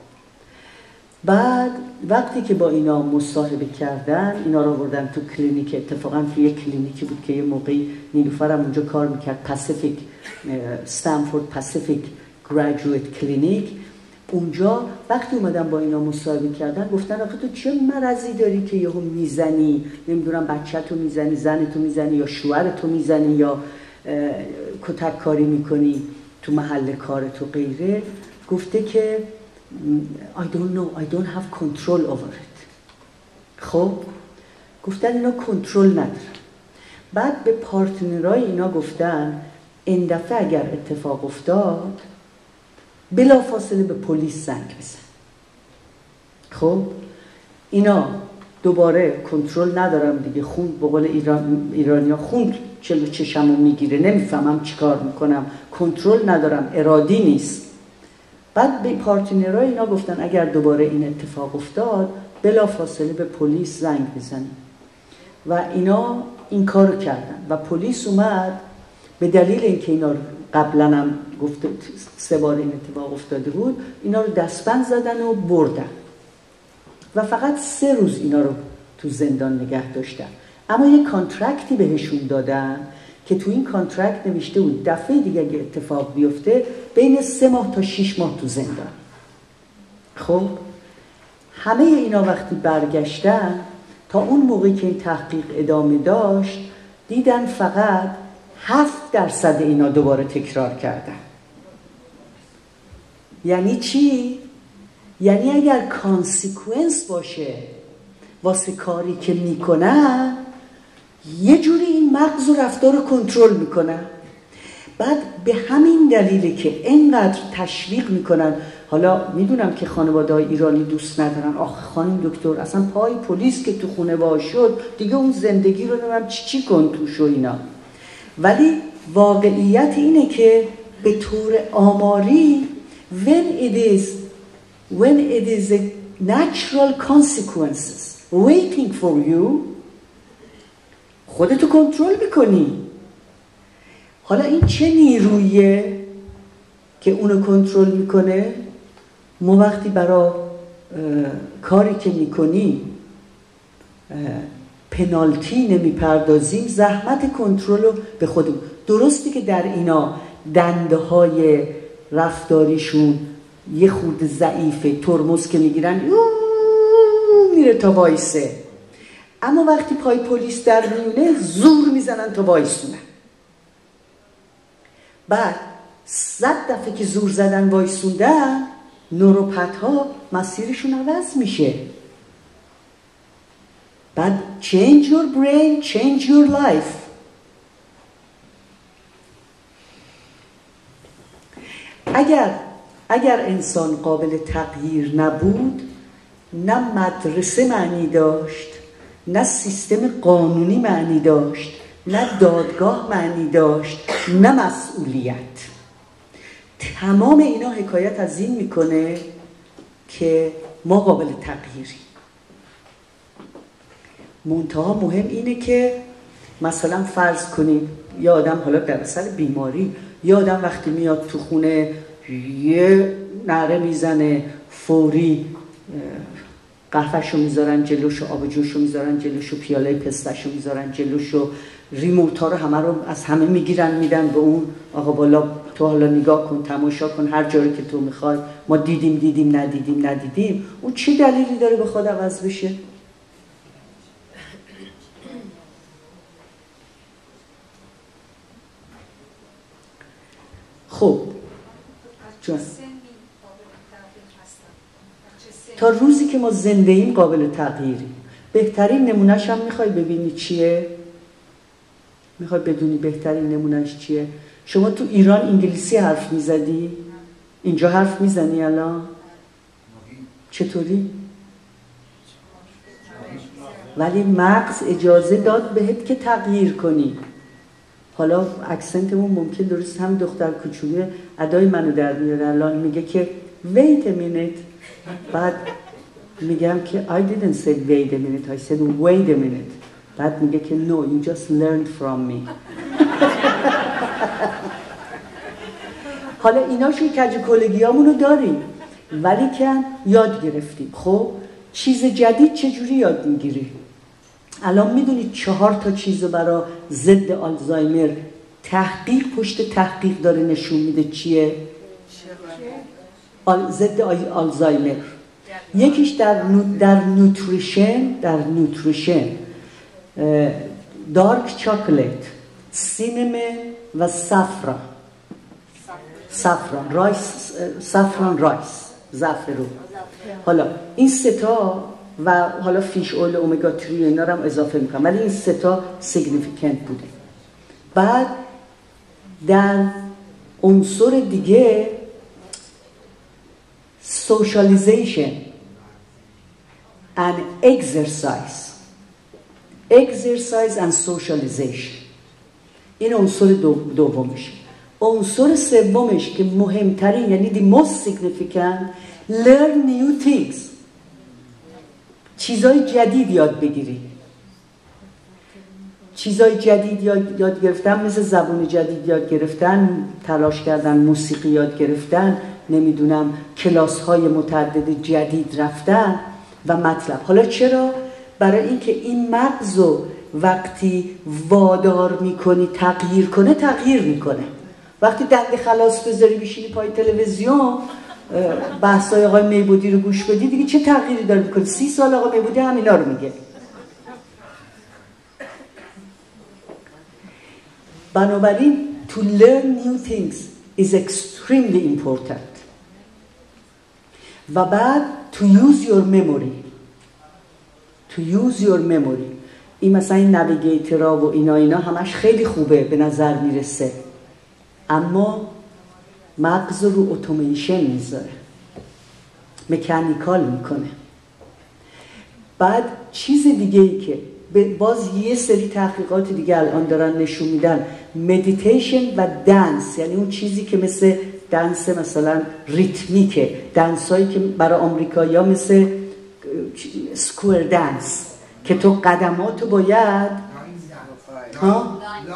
بعد وقتی که با اینا مصاحبه کردن، اینا رو بردن تو کلینیک، اتفاقا توی یک کلینیکی بود که یه موقعی نیلوفرم اونجا کار میکرد، پاسیفیک استنفورد پاسیفیک گریجویت کلینیک. اونجا وقتی اومدن با اینا مصاحبه کردن گفتن آخه تو چه مرضی داری که یهو میزنی، نمیدونم بچه‌تو میزنی، زنتو میزنی یا شوهرتو میزنی یا کتک کاری میکنی تو محل کارت و غیره. گفته که I don't know, I don't have control over it. خب گفتن اینا کنترل ندارن. بعد به پارتنرای اینا گفتن این دفعه اگر اتفاق افتاد بلا فاصله به پلیس زنگ بزن. خب اینا دوباره کنترل ندارم دیگه، خون به قول ایران ایرانیا خون چلو چشمو میگیره، نمیفهمم چیکار میکنم، کنترل ندارم، ارادی نیست. بعد به پارتنرای اینا گفتن اگر دوباره این اتفاق افتاد بلا فاصله به پلیس زنگ بزنید و اینا این کارو کردن و پلیس اومد. به دلیل اینکه اینا قبلا هم گفته سه بار این اتفاق افتاده بود، اینا رو دستبند زدن و بردن و فقط سه روز اینا رو تو زندان نگه داشتن. اما یه کانترکتی بهشون دادن که تو این کانترکت نوشته بود دفعه دیگه اگه اتفاق بیفته بین سه ماه تا شش ماه تو زندان. خب همه اینا وقتی برگشتن تا اون موقعی که این تحقیق ادامه داشت دیدن فقط هفت درصد اینا دوباره تکرار کردن. یعنی چی؟ یعنی اگر کانسیکونس باشه واسه کاری که میکنن یه جوری این مغز و رفتار رو کنترل میکنن. بعد به همین دلیله که اینقدر تشویق میکنن. حالا میدونم که خانواده های ایرانی دوست ندارن، آخه خانم دکتر اصلا پای پلیس که تو خونه باز شد دیگه اون زندگی رو نمیم چی چی کن توش و اینا. ولی واقعیت اینه که به طور آماری when it is when it is a natural consequences waiting for you خودتو کنترل میکنی. حالا این چه نیرویه که اونو کنترل میکنه؟ ما وقتی برای کاری که میکنیم پنالتی نمیپردازیم زحمت کنترل رو به خودمون. درسته که در اینا دنده های رفتاریشون یه خورده ضعیفه، ترمز که میگیرن میره تا وایسه، اما وقتی پای پلیس در میونه زور میزنن تا وایسونه. بعد صد دفعه که زور زدن وایسوندن نوروپت ها مسیرشون عوض میشه. بعد change your brain, change your life. اگر اگر انسان قابل تغییر نبود نه مدرسه معنی داشت، نه سیستم قانونی معنی داشت، نه دادگاه معنی داشت، نه مسئولیت. تمام اینا حکایت از این میکنه که ما قابل تغییریم. منتها مهم اینه که مثلا فرض کنید یه آدم حالا در اثر بیماری، یه آدم وقتی میاد تو خونه یه نعره میزنه، فوری قهوه‌شو میذارن جلوشو، آب جوشو میذارن جلوشو، پیاله پستشو میذارن جلوشو، ریموت ها رو همه رو از همه میگیرن میدن به اون، آقا بالا تو حالا نگاه کن، تماشا کن، هر جایی که تو میخوای، ما دیدیم دیدیم ندیدیم ندیدیم. اون چه دلیلی داره به خود عوض بشه؟ خب جان تا روزی که ما زنده ایم قابل تغییریم. بهترین نمونهش هم میخوای ببینی چیه؟ میخوای بدونی بهترین نمونهش چیه؟ شما تو ایران انگلیسی حرف میزدی؟ اینجا حرف میزنی الان؟ چطوری؟ ولی مغز اجازه داد بهت که تغییر کنی. حالا اکسنتمون ممکن درست هم دختر کوچولوی ادای منو در میاره الان میگه که wait a minute، بعد میگم که I didn't say wait a minute I said wait a minute، بعد میگه که no you just learned from me. حالا ایناشو کج کلگیامونو داریم ولی که یاد گرفتیم. خب چیز جدید چجوری یاد میگیری؟ الان میدونید چهار تا چیزو برای ضد آلزایمر تحقیق پشت تحقیق داره نشون میده. چیه؟ آل ضد آلزایمر. یکیش در نو در نوتریشن در نوتریشن دارک چاکلت، سینمن و سافران سافران رایس سافران رایس زعفرون. حالا این سه تا و حالا فیش اول اومگا سه اینا رو هم اضافه میکنم، ولی این سه تا سیگنیفیکنت بوده. بعد در عنصر دیگه socialization and exercise exercise and socialization این عنصر دو دومش. عنصر سومش که مهمترین یعنی the most significant learn new things، چیزای جدید یاد بگیری. چیزای جدید یاد, یاد گرفتن مثل زبون جدید یاد گرفتن، تلاش کردن، موسیقی یاد گرفتن، نمیدونم کلاس های متعدد جدید رفتن و مطلب. حالا چرا؟ برای اینکه این مغز رو وقتی وادار میکنی تغییر کنه تغییر میکنه. وقتی دنده خلاص بذاری بشینی پای تلویزیون بحثای آقای میبودی رو گوش بدی دیگه چه تغییری داره میکنه؟ سی سال آقای میبودی همینا رو میگه. بنابراین to learn new things is extremely important. و بعد to use your memory to use your memory این مثلا این نویگیترها و اینا اینا همش خیلی خوبه به نظر میرسه، اما مغز رو اتوماسیون میذاره، مکانیکال میکنه. بعد چیز دیگه ای که باز یه سری تحقیقات دیگه الان دارن نشون میدن، مدیتیشن و دنس، یعنی اون چیزی که مثل دنس مثلا ریتمیکه، دنس هایی که برای آمریکایی ها مثل سکوئر دنس که تو قدماتو باید ها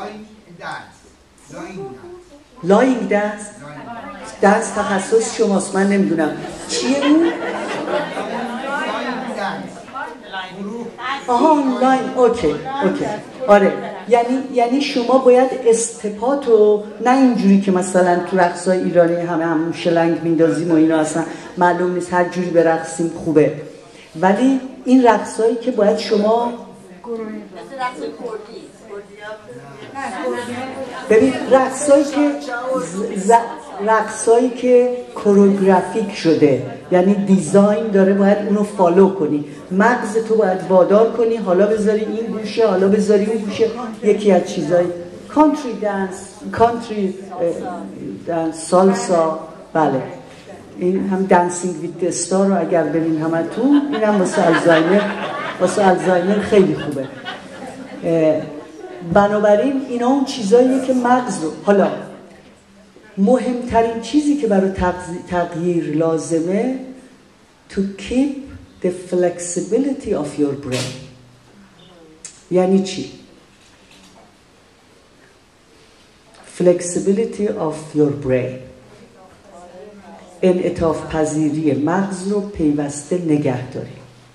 لاینگ دنس دنس تخصص شماست، من نمیدونم چیه اون. آها لاین، اوکی اوکی آره، یعنی یعنی شما باید استپاتو، نه اینجوری که مثلا تو رقصای ایرانی همه همون شلنگ میندازیم و اینا اصلا معلوم نیست، هر جوری برقصیم خوبه، ولی این رقصایی که باید شما ببین رقصایی که ز... رقصایی که کوریوگرافیک شده، یعنی دیزاین داره، باید اونو فالو کنی، مغز تو باید وادار کنی حالا بذاری این گوشه حالا بذاری اون گوشه. یکی از چیزای کانتری دنس، کانتری دنس، سالسا، بله این هم دنسینگ ویت استار رو اگر ببین همه تو، این هم واسه الزایمر، واسه الزایمر خیلی خوبه. بنابراین اینا اون چیزاییه که مغز رو، حالا مهمترین چیزی که برای تغییر لازمه to keep the flexibility of your brain. یعنی چی؟ flexibility of your brain، انعطاف پذیری مغز رو پیوسته نگه داری،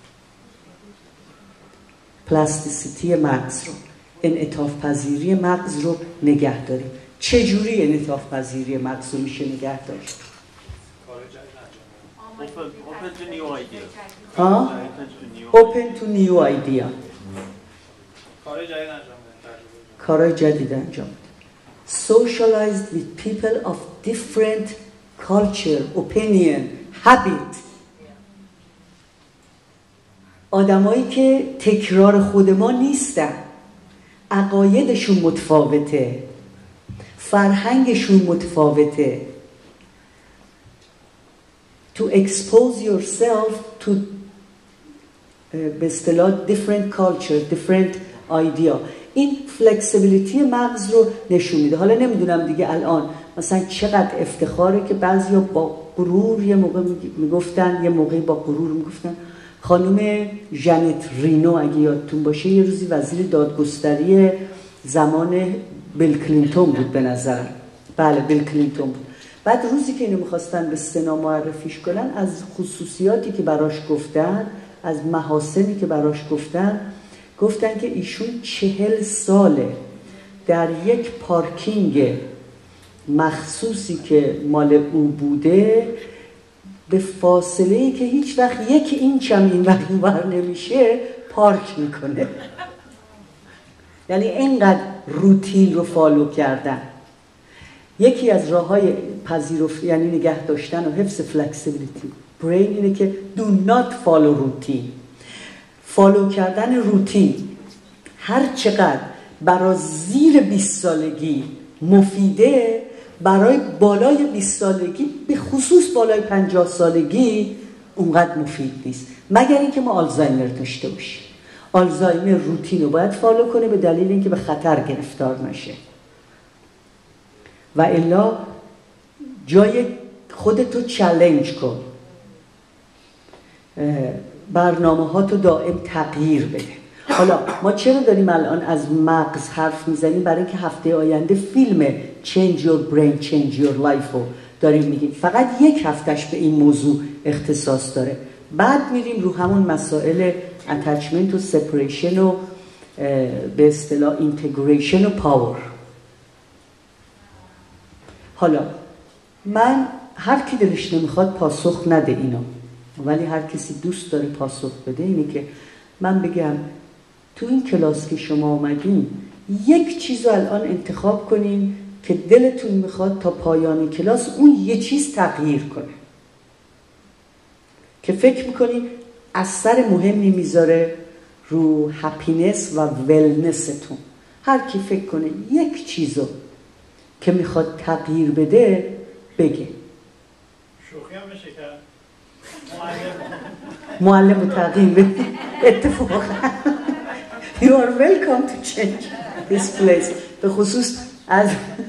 پلاستیسیتی مغز رو، انعطاف پذیری مغز رو نگه داری. چجوری انعطاف پذیری مغز رو میشه نگه داشت؟ Open to new idea. ها؟ Open to new idea. کارهای جدید انجام بده. Socialized with people of different culture, opinion, habit. آدمایی که تکرار خود ما نیستن، عقایدشون متفاوته، فرهنگشون متفاوته. To expose yourself to به اصطلاح different culture, different idea. این فلکسیبیلیتی مغز رو نشون میده. حالا نمیدونم دیگه الان مثلا چقدر افتخاره که بعضیا با غرور یه موقع میگفتن، یه موقعی با غرور میگفتن خانم ژنت رینو اگه یادتون باشه یه روزی وزیر دادگستری زمان بیل کلینتون بود به نظر، بله بیل کلینتون بود. بعد روزی که اینو میخواستن به سنا معرفیش کنن، از خصوصیاتی که براش گفتن، از محاسنی که براش گفتن، گفتن که ایشون چهل ساله در یک پارکینگ مخصوصی که مال او بوده به فاصله‌ای که هیچ وقت یک اینچ هم این وقت بر نمیشه پارک میکنه. یعنی اینقدر روتین رو فالو کردن. یکی از راه‌های پذیرفت یعنی نگه داشتن و حفظ فلکسیبیلیتی برین اینه که do not follow routine. فالو کردن روتین هر چقدر برای زیر بیست سالگی مفیده، برای بالای بیست سالگی به خصوص بالای پنجاه سالگی اونقدر مفید نیست، مگر اینکه ما آلزایمر داشته باشیم. آلزایمر روتین رو باید فالو کنه به دلیل اینکه به خطر گرفتار نشه، و الا جای خودتو چالش کن، برنامه ها تو دائم تغییر بده. حالا ما چرا داریم الان از مغز حرف میزنیم؟ برای اینکه هفته آینده فیلم Change Your Brain Change Your Life رو داریم میگیم، فقط یک هفتهش به این موضوع اختصاص داره. بعد میریم رو همون مسائل اتچمنت و سپریشن و به اصطلاح اینتگریشن و پاور. حالا من هر کی دلش نمیخواد پاسخ نده اینو، ولی هر کسی دوست داره پاسخ بده اینه که من بگم تو این کلاس که شما آمدین یک چیز رو الان انتخاب کنین که دلتون میخواد تا پایان کلاس اون یه چیز تغییر کنه، که فکر میکنین اثر مهمی میذاره رو هپینس و ولنستون. هر کی فکر کنه یک چیزو که میخواد تغییر بده بگه. شوخی هم بشه کرد معلم رو تغییر بده. اتفاقا You are welcome to change this place. به خصوص از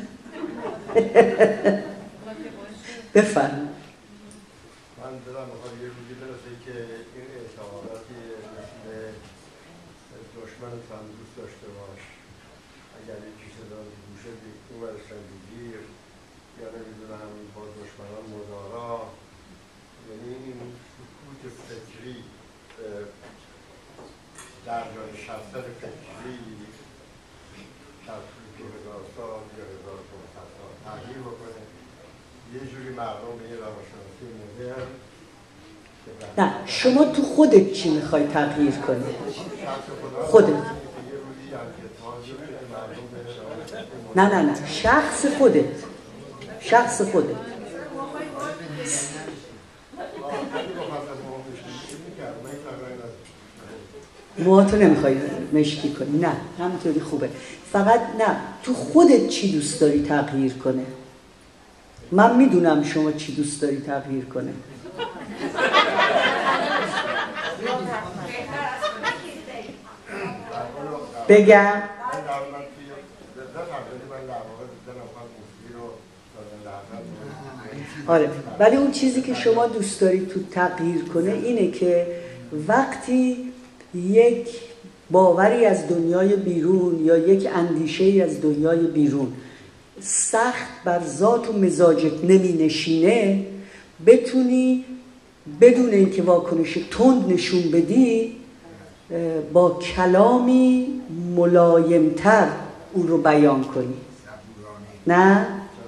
بفرم من دلم میخواد یه روزی برسه که این اعتقاداتی مثل دشمن هم دوست داشته باش، اگر یکی صدا گوشه اون ورشن بگیر، یا نمیدونم با دشمنان مدارا، یعنی این سکوت فکری در جای شخصت فکری در طول هزار سال یا هزار و پانصد سال تغییر بکنه، یه جوری مردم به یه روانشناسی مدرن. نه شما تو خودت چی میخوای تغییر کنی؟ خودت. نه نه نه شخص خودت، شخص خودت. موهاتو نمیخوای مشکی کنی؟ نه همینطوری خوبه. فقط نه تو خودت چی دوست داری تغییر کنه؟ من میدونم شما چی دوست داری تغییر کنه. بگم آره، ولی اون چیزی که شما دوست داری تو تغییر کنه اینه که وقتی یک باوری از دنیای بیرون یا یک اندیشه‌ای از دنیای بیرون سخت بر ذات و مزاجت نمی نشینه، بتونی بدون اینکه واکنش تند نشون بدی با کلامی ملایمتر اون رو بیان کنی. نه؟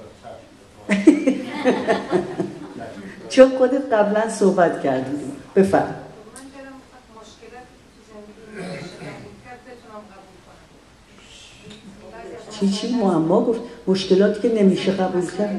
چون خودت قبلا صحبت کردی. بفرم. چی چی معما گفت؟ مشکلاتی که نمیشه قبول کرد.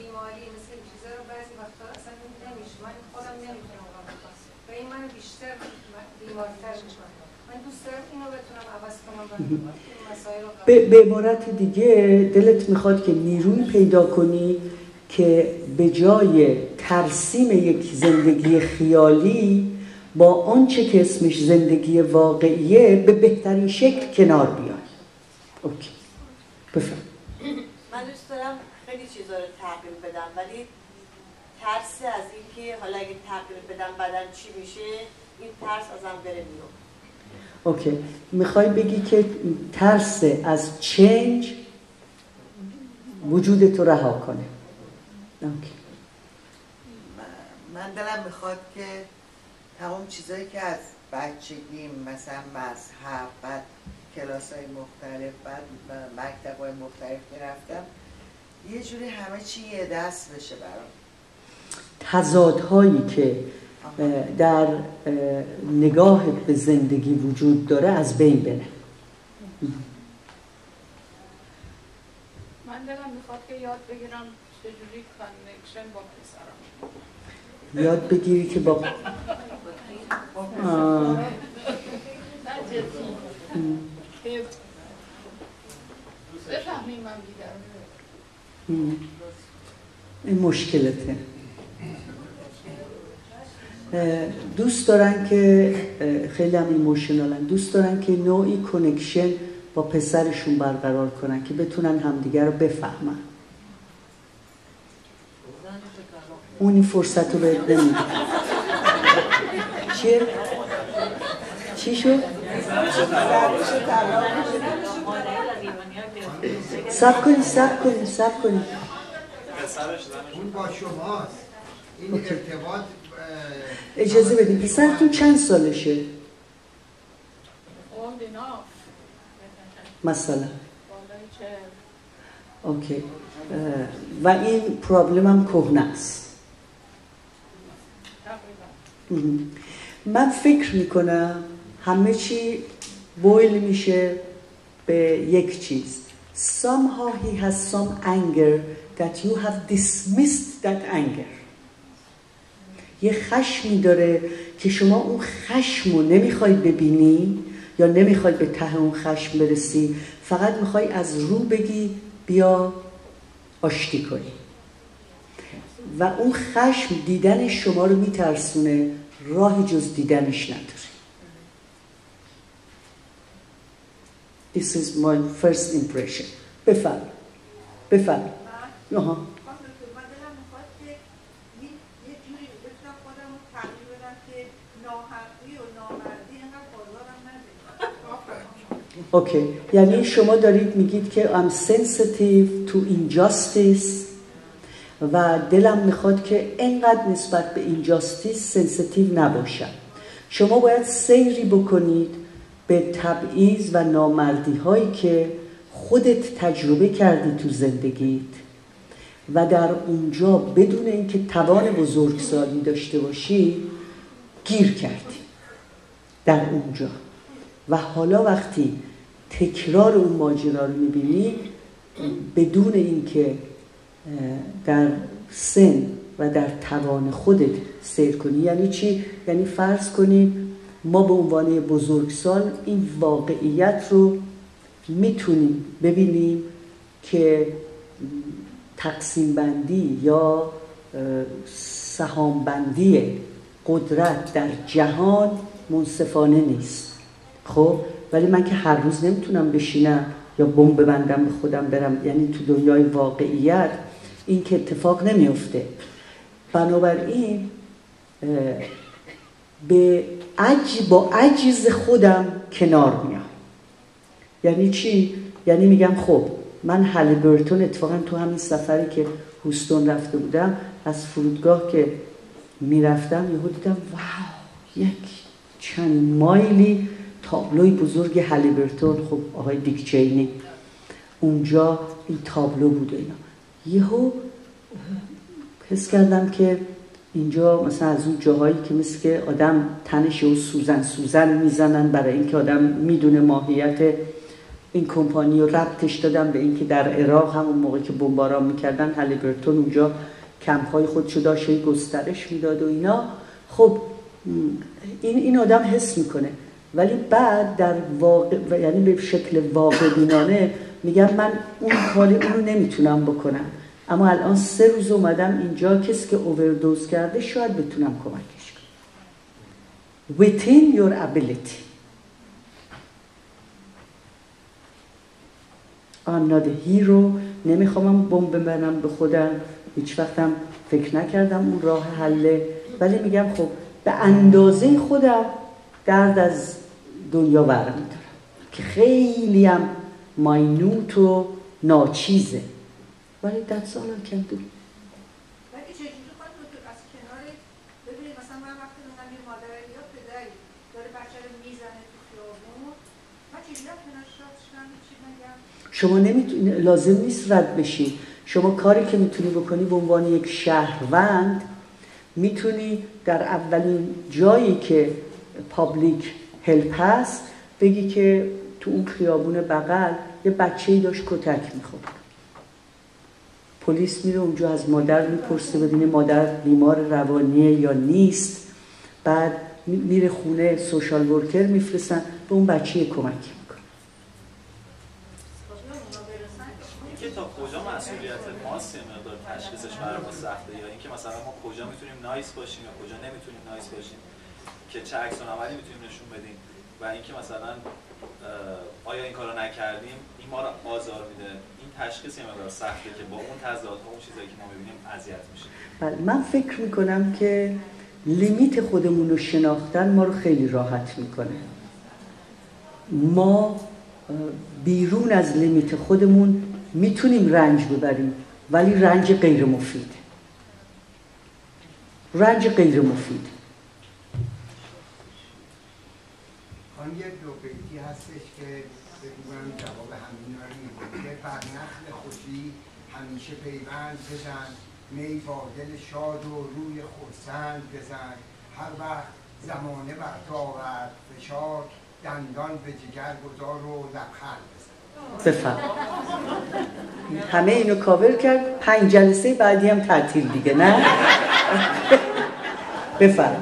به عبارت دیگه دلت میخواد که نیروی پیدا کنی که به جای ترسیم یک زندگی خیالی با آنچه که اسمش زندگی واقعیه به بهترین شکل کنار بیای. اوکی. بفرم. من دوست دارم خیلی چیزا رو تغییر بدم، ولی ترس از اینکه حالا اگه تغییر بدم بعداً چی میشه، این ترس ازم بره بیرون. اوکی. میخوای بگی که ترس از چنج وجودت رو رها کنه. اوکی. من دلم میخواد که تمام چیزایی که از بچگیم مثلا مذهب، بعد کلاس‌های مختلف، بعد مکتب‌های مختلف که رفتم، یه جوری همه چی یه دست بشه برام. تضادهایی که در نگاه به زندگی وجود داره از بین بره. من دلم میخواد که یاد بگیرم چجوری کانکشن با پسرم. یاد بگیری که با آه. بفهمیم من دیگر این مشکلته. دوست دارن که خیلی هم ایموشنالن، دوست دارن که نوعی کنکشن با پسرشون برقرار کنن که بتونن همدیگر رو بفهمن. اونی فرصت رو بهت نمیده. چیه؟ چی شد؟ سب کنی سب کنی سب کنی اون با شماست. این ارتباط اجازه بدیم. پسرتون چند سالشه؟ مثلا اوکی. و این پرابلم هم کهنه است. من فکر میکنم همه چی بویل میشه به یک چیز. Somehow he has some anger that you have dismissed that anger. یه خشمی داره که شما اون خشم رو نمیخواید ببینی یا نمیخواید به ته اون خشم برسی، فقط میخوای از رو بگی بیا آشتی کنی و اون خشم دیدن شما رو میترسونه، راهی جز دیدنش نداره. This is my first impression. بفرم بفرم آها. اوکی، یعنی شما دارید میگید که I'm sensitive to injustice و دلم میخواد که انقدر نسبت به injustice سنسیتیو نباشم. شما باید سیری بکنید به تبعیض و نامردی هایی که خودت تجربه کردی تو زندگیت و در اونجا بدون اینکه توان بزرگسالی داشته باشی گیر کردی در اونجا و حالا وقتی تکرار اون ماجرا رو میبینی بدون اینکه در سن و در توان خودت سیر کنی. یعنی چی؟ یعنی فرض کنید ما به عنوان بزرگسال این واقعیت رو میتونیم ببینیم که تقسیم بندی یا سهام بندی قدرت در جهان منصفانه نیست. خب ولی من که هر روز نمیتونم بشینم یا بمب ببندم به خودم برم، یعنی تو دنیای واقعیت این که اتفاق نمیفته. بنابراین به عجز با عجز خودم کنار میام. یعنی چی؟ یعنی میگم خب من هالیبرتون اتفاقا تو همین سفری که هوستون رفته بودم از فرودگاه که میرفتم یهو دیدم واو یک چند مایلی تابلوی بزرگ هالیبرتون، خب آقای دیک چینی اونجا این تابلو بود اینا. یهو حس کردم که اینجا مثلا از اون جاهایی که مثل که آدم تنش و سوزن سوزن میزنن برای اینکه آدم میدونه ماهیت این کمپانی رو ربطش دادم به اینکه در عراق همون موقع که بمباران میکردن هالیبرتون اونجا کمپ‌های خودشو داشت گسترش میداد و اینا. خب این این آدم حس میکنه، ولی بعد در واقع یعنی به شکل واقع بینانه میگم من اون کاری اونو نمیتونم بکنم، اما الان سه روز اومدم اینجا کسی که اووردوز کرده شاید بتونم کمکش کنم. Within your ability. I'm not a hero. نمیخوام بمب ببرم به خودم، هیچ وقتم فکر نکردم اون راه حله، ولی میگم خب به اندازه خودم درد از دنیا برمیدارم که خیلی هم ماینوت و ناچیزه، ولی that's all I can do. ولی چجوری خواهد دکتر از کنار ببینید مثلا من وقتی دونم یه مادری یا پدری داره بچه رو میزنه تو خیابون، من چجوری از کنار شادش کنم چی بگم؟ شما نمیتونی، لازم نیست رد بشی. شما کاری که میتونی بکنی به عنوان یک شهروند میتونی در اولین جایی که پابلیک هلپ هست بگی که تو اون خیابون بغل یه بچه‌ای داشت کتک می‌خورد. پلیس میره اونجا از مادر میپرسه ببینه مادر بیمار روانیه یا نیست، بعد میره خونه سوشال ورکر میفرستن به اون بچه کمک میکنه. اینکه تا کجا مسئولیت ماست یه مقدار تشخیصش برای ما سخته، یا اینکه مثلا ما کجا میتونیم نایس باشیم یا کجا نمیتونیم نایس باشیم که چه عکس العملی میتونیم نشون بدیم، و اینکه مثلا آیا این کارو نکردیم این ما رو آزار میده. این تشخیص یه مقدار سخته که با اون تضادها اون چیزایی که ما میبینیم اذیت میشه. بله، من فکر میکنم که لیمیت خودمون رو شناختن ما رو خیلی راحت میکنه. ما بیرون از لیمیت خودمون میتونیم رنج ببریم، ولی رنج غیر مفید. رنج غیر مفید. آن یک دو بیتی هستش که فکر می‌کنم جواب همینا رو می‌ده که بر نخل خوشی همیشه پیوند بزن، می با دل شاد و روی خرسند بزن، هر وقت زمانه بر تو آورد فشار، دندان به جگر گذار و لبخند بزن. بفهم همه اینو کاور کرد، پنج جلسه بعدی هم تعطیل دیگه نه؟ بفهم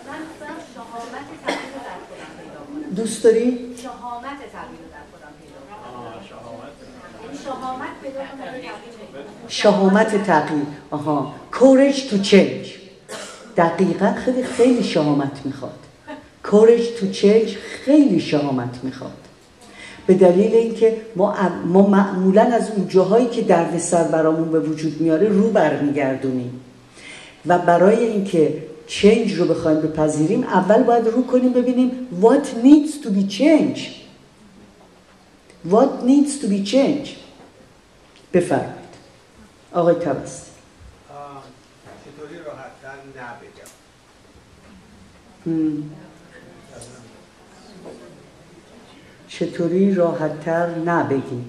دوست داری؟ شهامت تغییر رو در خودم پیدا کنم. شهامت پیدا کنم. شهامت تغییر. آها courage to change. دقیقا خیلی خیلی شهامت میخواد. courage to change خیلی شهامت میخواد. به دلیل اینکه ما ما معمولا از اون جاهایی که دردسر برامون به وجود میاره رو برمیگردونیم و برای اینکه چنج رو بخوایم بپذیریم اول باید رو کنیم ببینیم what needs to be changed. what needs to be changed. بفرمایید آقای توسطی. چطوری راحت‌تر نبگم؟ چطوری راحت‌تر نبگیم؟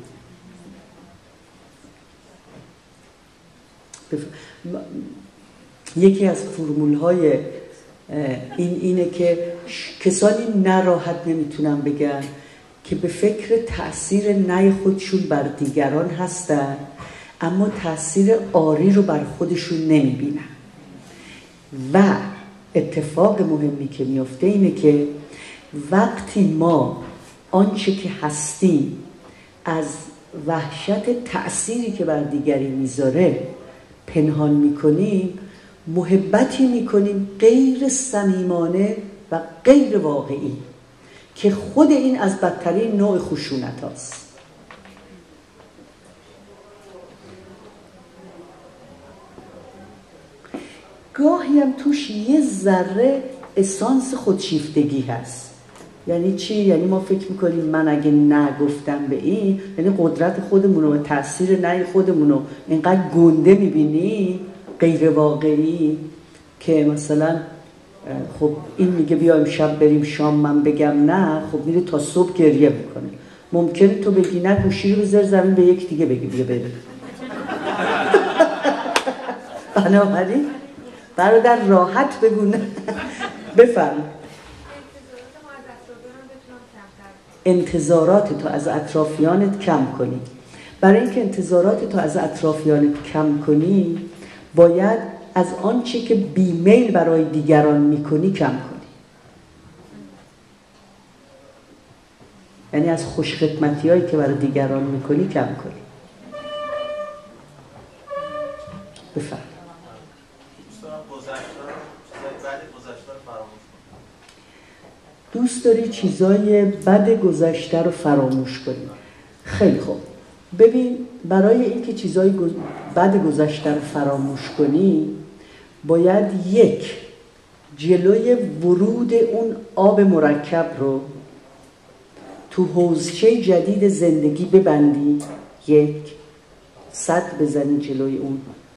بف... یکی از فرمول‌های این اینه که کسانی نه راحت نمیتونن بگن که به فکر تأثیر نه خودشون بر دیگران هستن اما تأثیر آری رو بر خودشون نمیبینن. و اتفاق مهمی که میفته اینه که وقتی ما آنچه که هستیم از وحشت تأثیری که بر دیگری میذاره پنهان میکنیم، محبتی میکنیم غیر صمیمانه و غیر واقعی که خود این از بدترین نوع خشونت هاست. گاهی هم توش یه ذره اسانس خودشیفتگی هست. یعنی چی؟ یعنی ما فکر میکنیم من اگه نگفتم به این، یعنی قدرت خودمون و تاثیر نه خودمون رو اینقدر گنده میبینیم غیر واقعی که مثلا خب این میگه بیایم شب بریم شام من بگم نه، خب میره تا صبح گریه میکنه. ممکنه تو بگی نه گوشی رو بذار زمین به یک دیگه بگی بیا بره. بنابراین برادر راحت بگونه. بفرم. انتظارات تو از اطرافیانت کم کنی. برای اینکه انتظارات تو از اطرافیانت کم کنی باید از آنچه که بیمیل برای دیگران میکنی کم کنی. یعنی از خوشخدمتی هایی که برای دیگران میکنی کم کنی. بفرم. دوست داری چیزای بد گذشته رو فراموش کنی. خیلی خوب. ببین برای اینکه چیزای بد گذشته رو فراموش کنی باید یک جلوی ورود اون آب مرکب رو تو حوضچه جدید زندگی ببندی، یک سد بزنی جلوی اون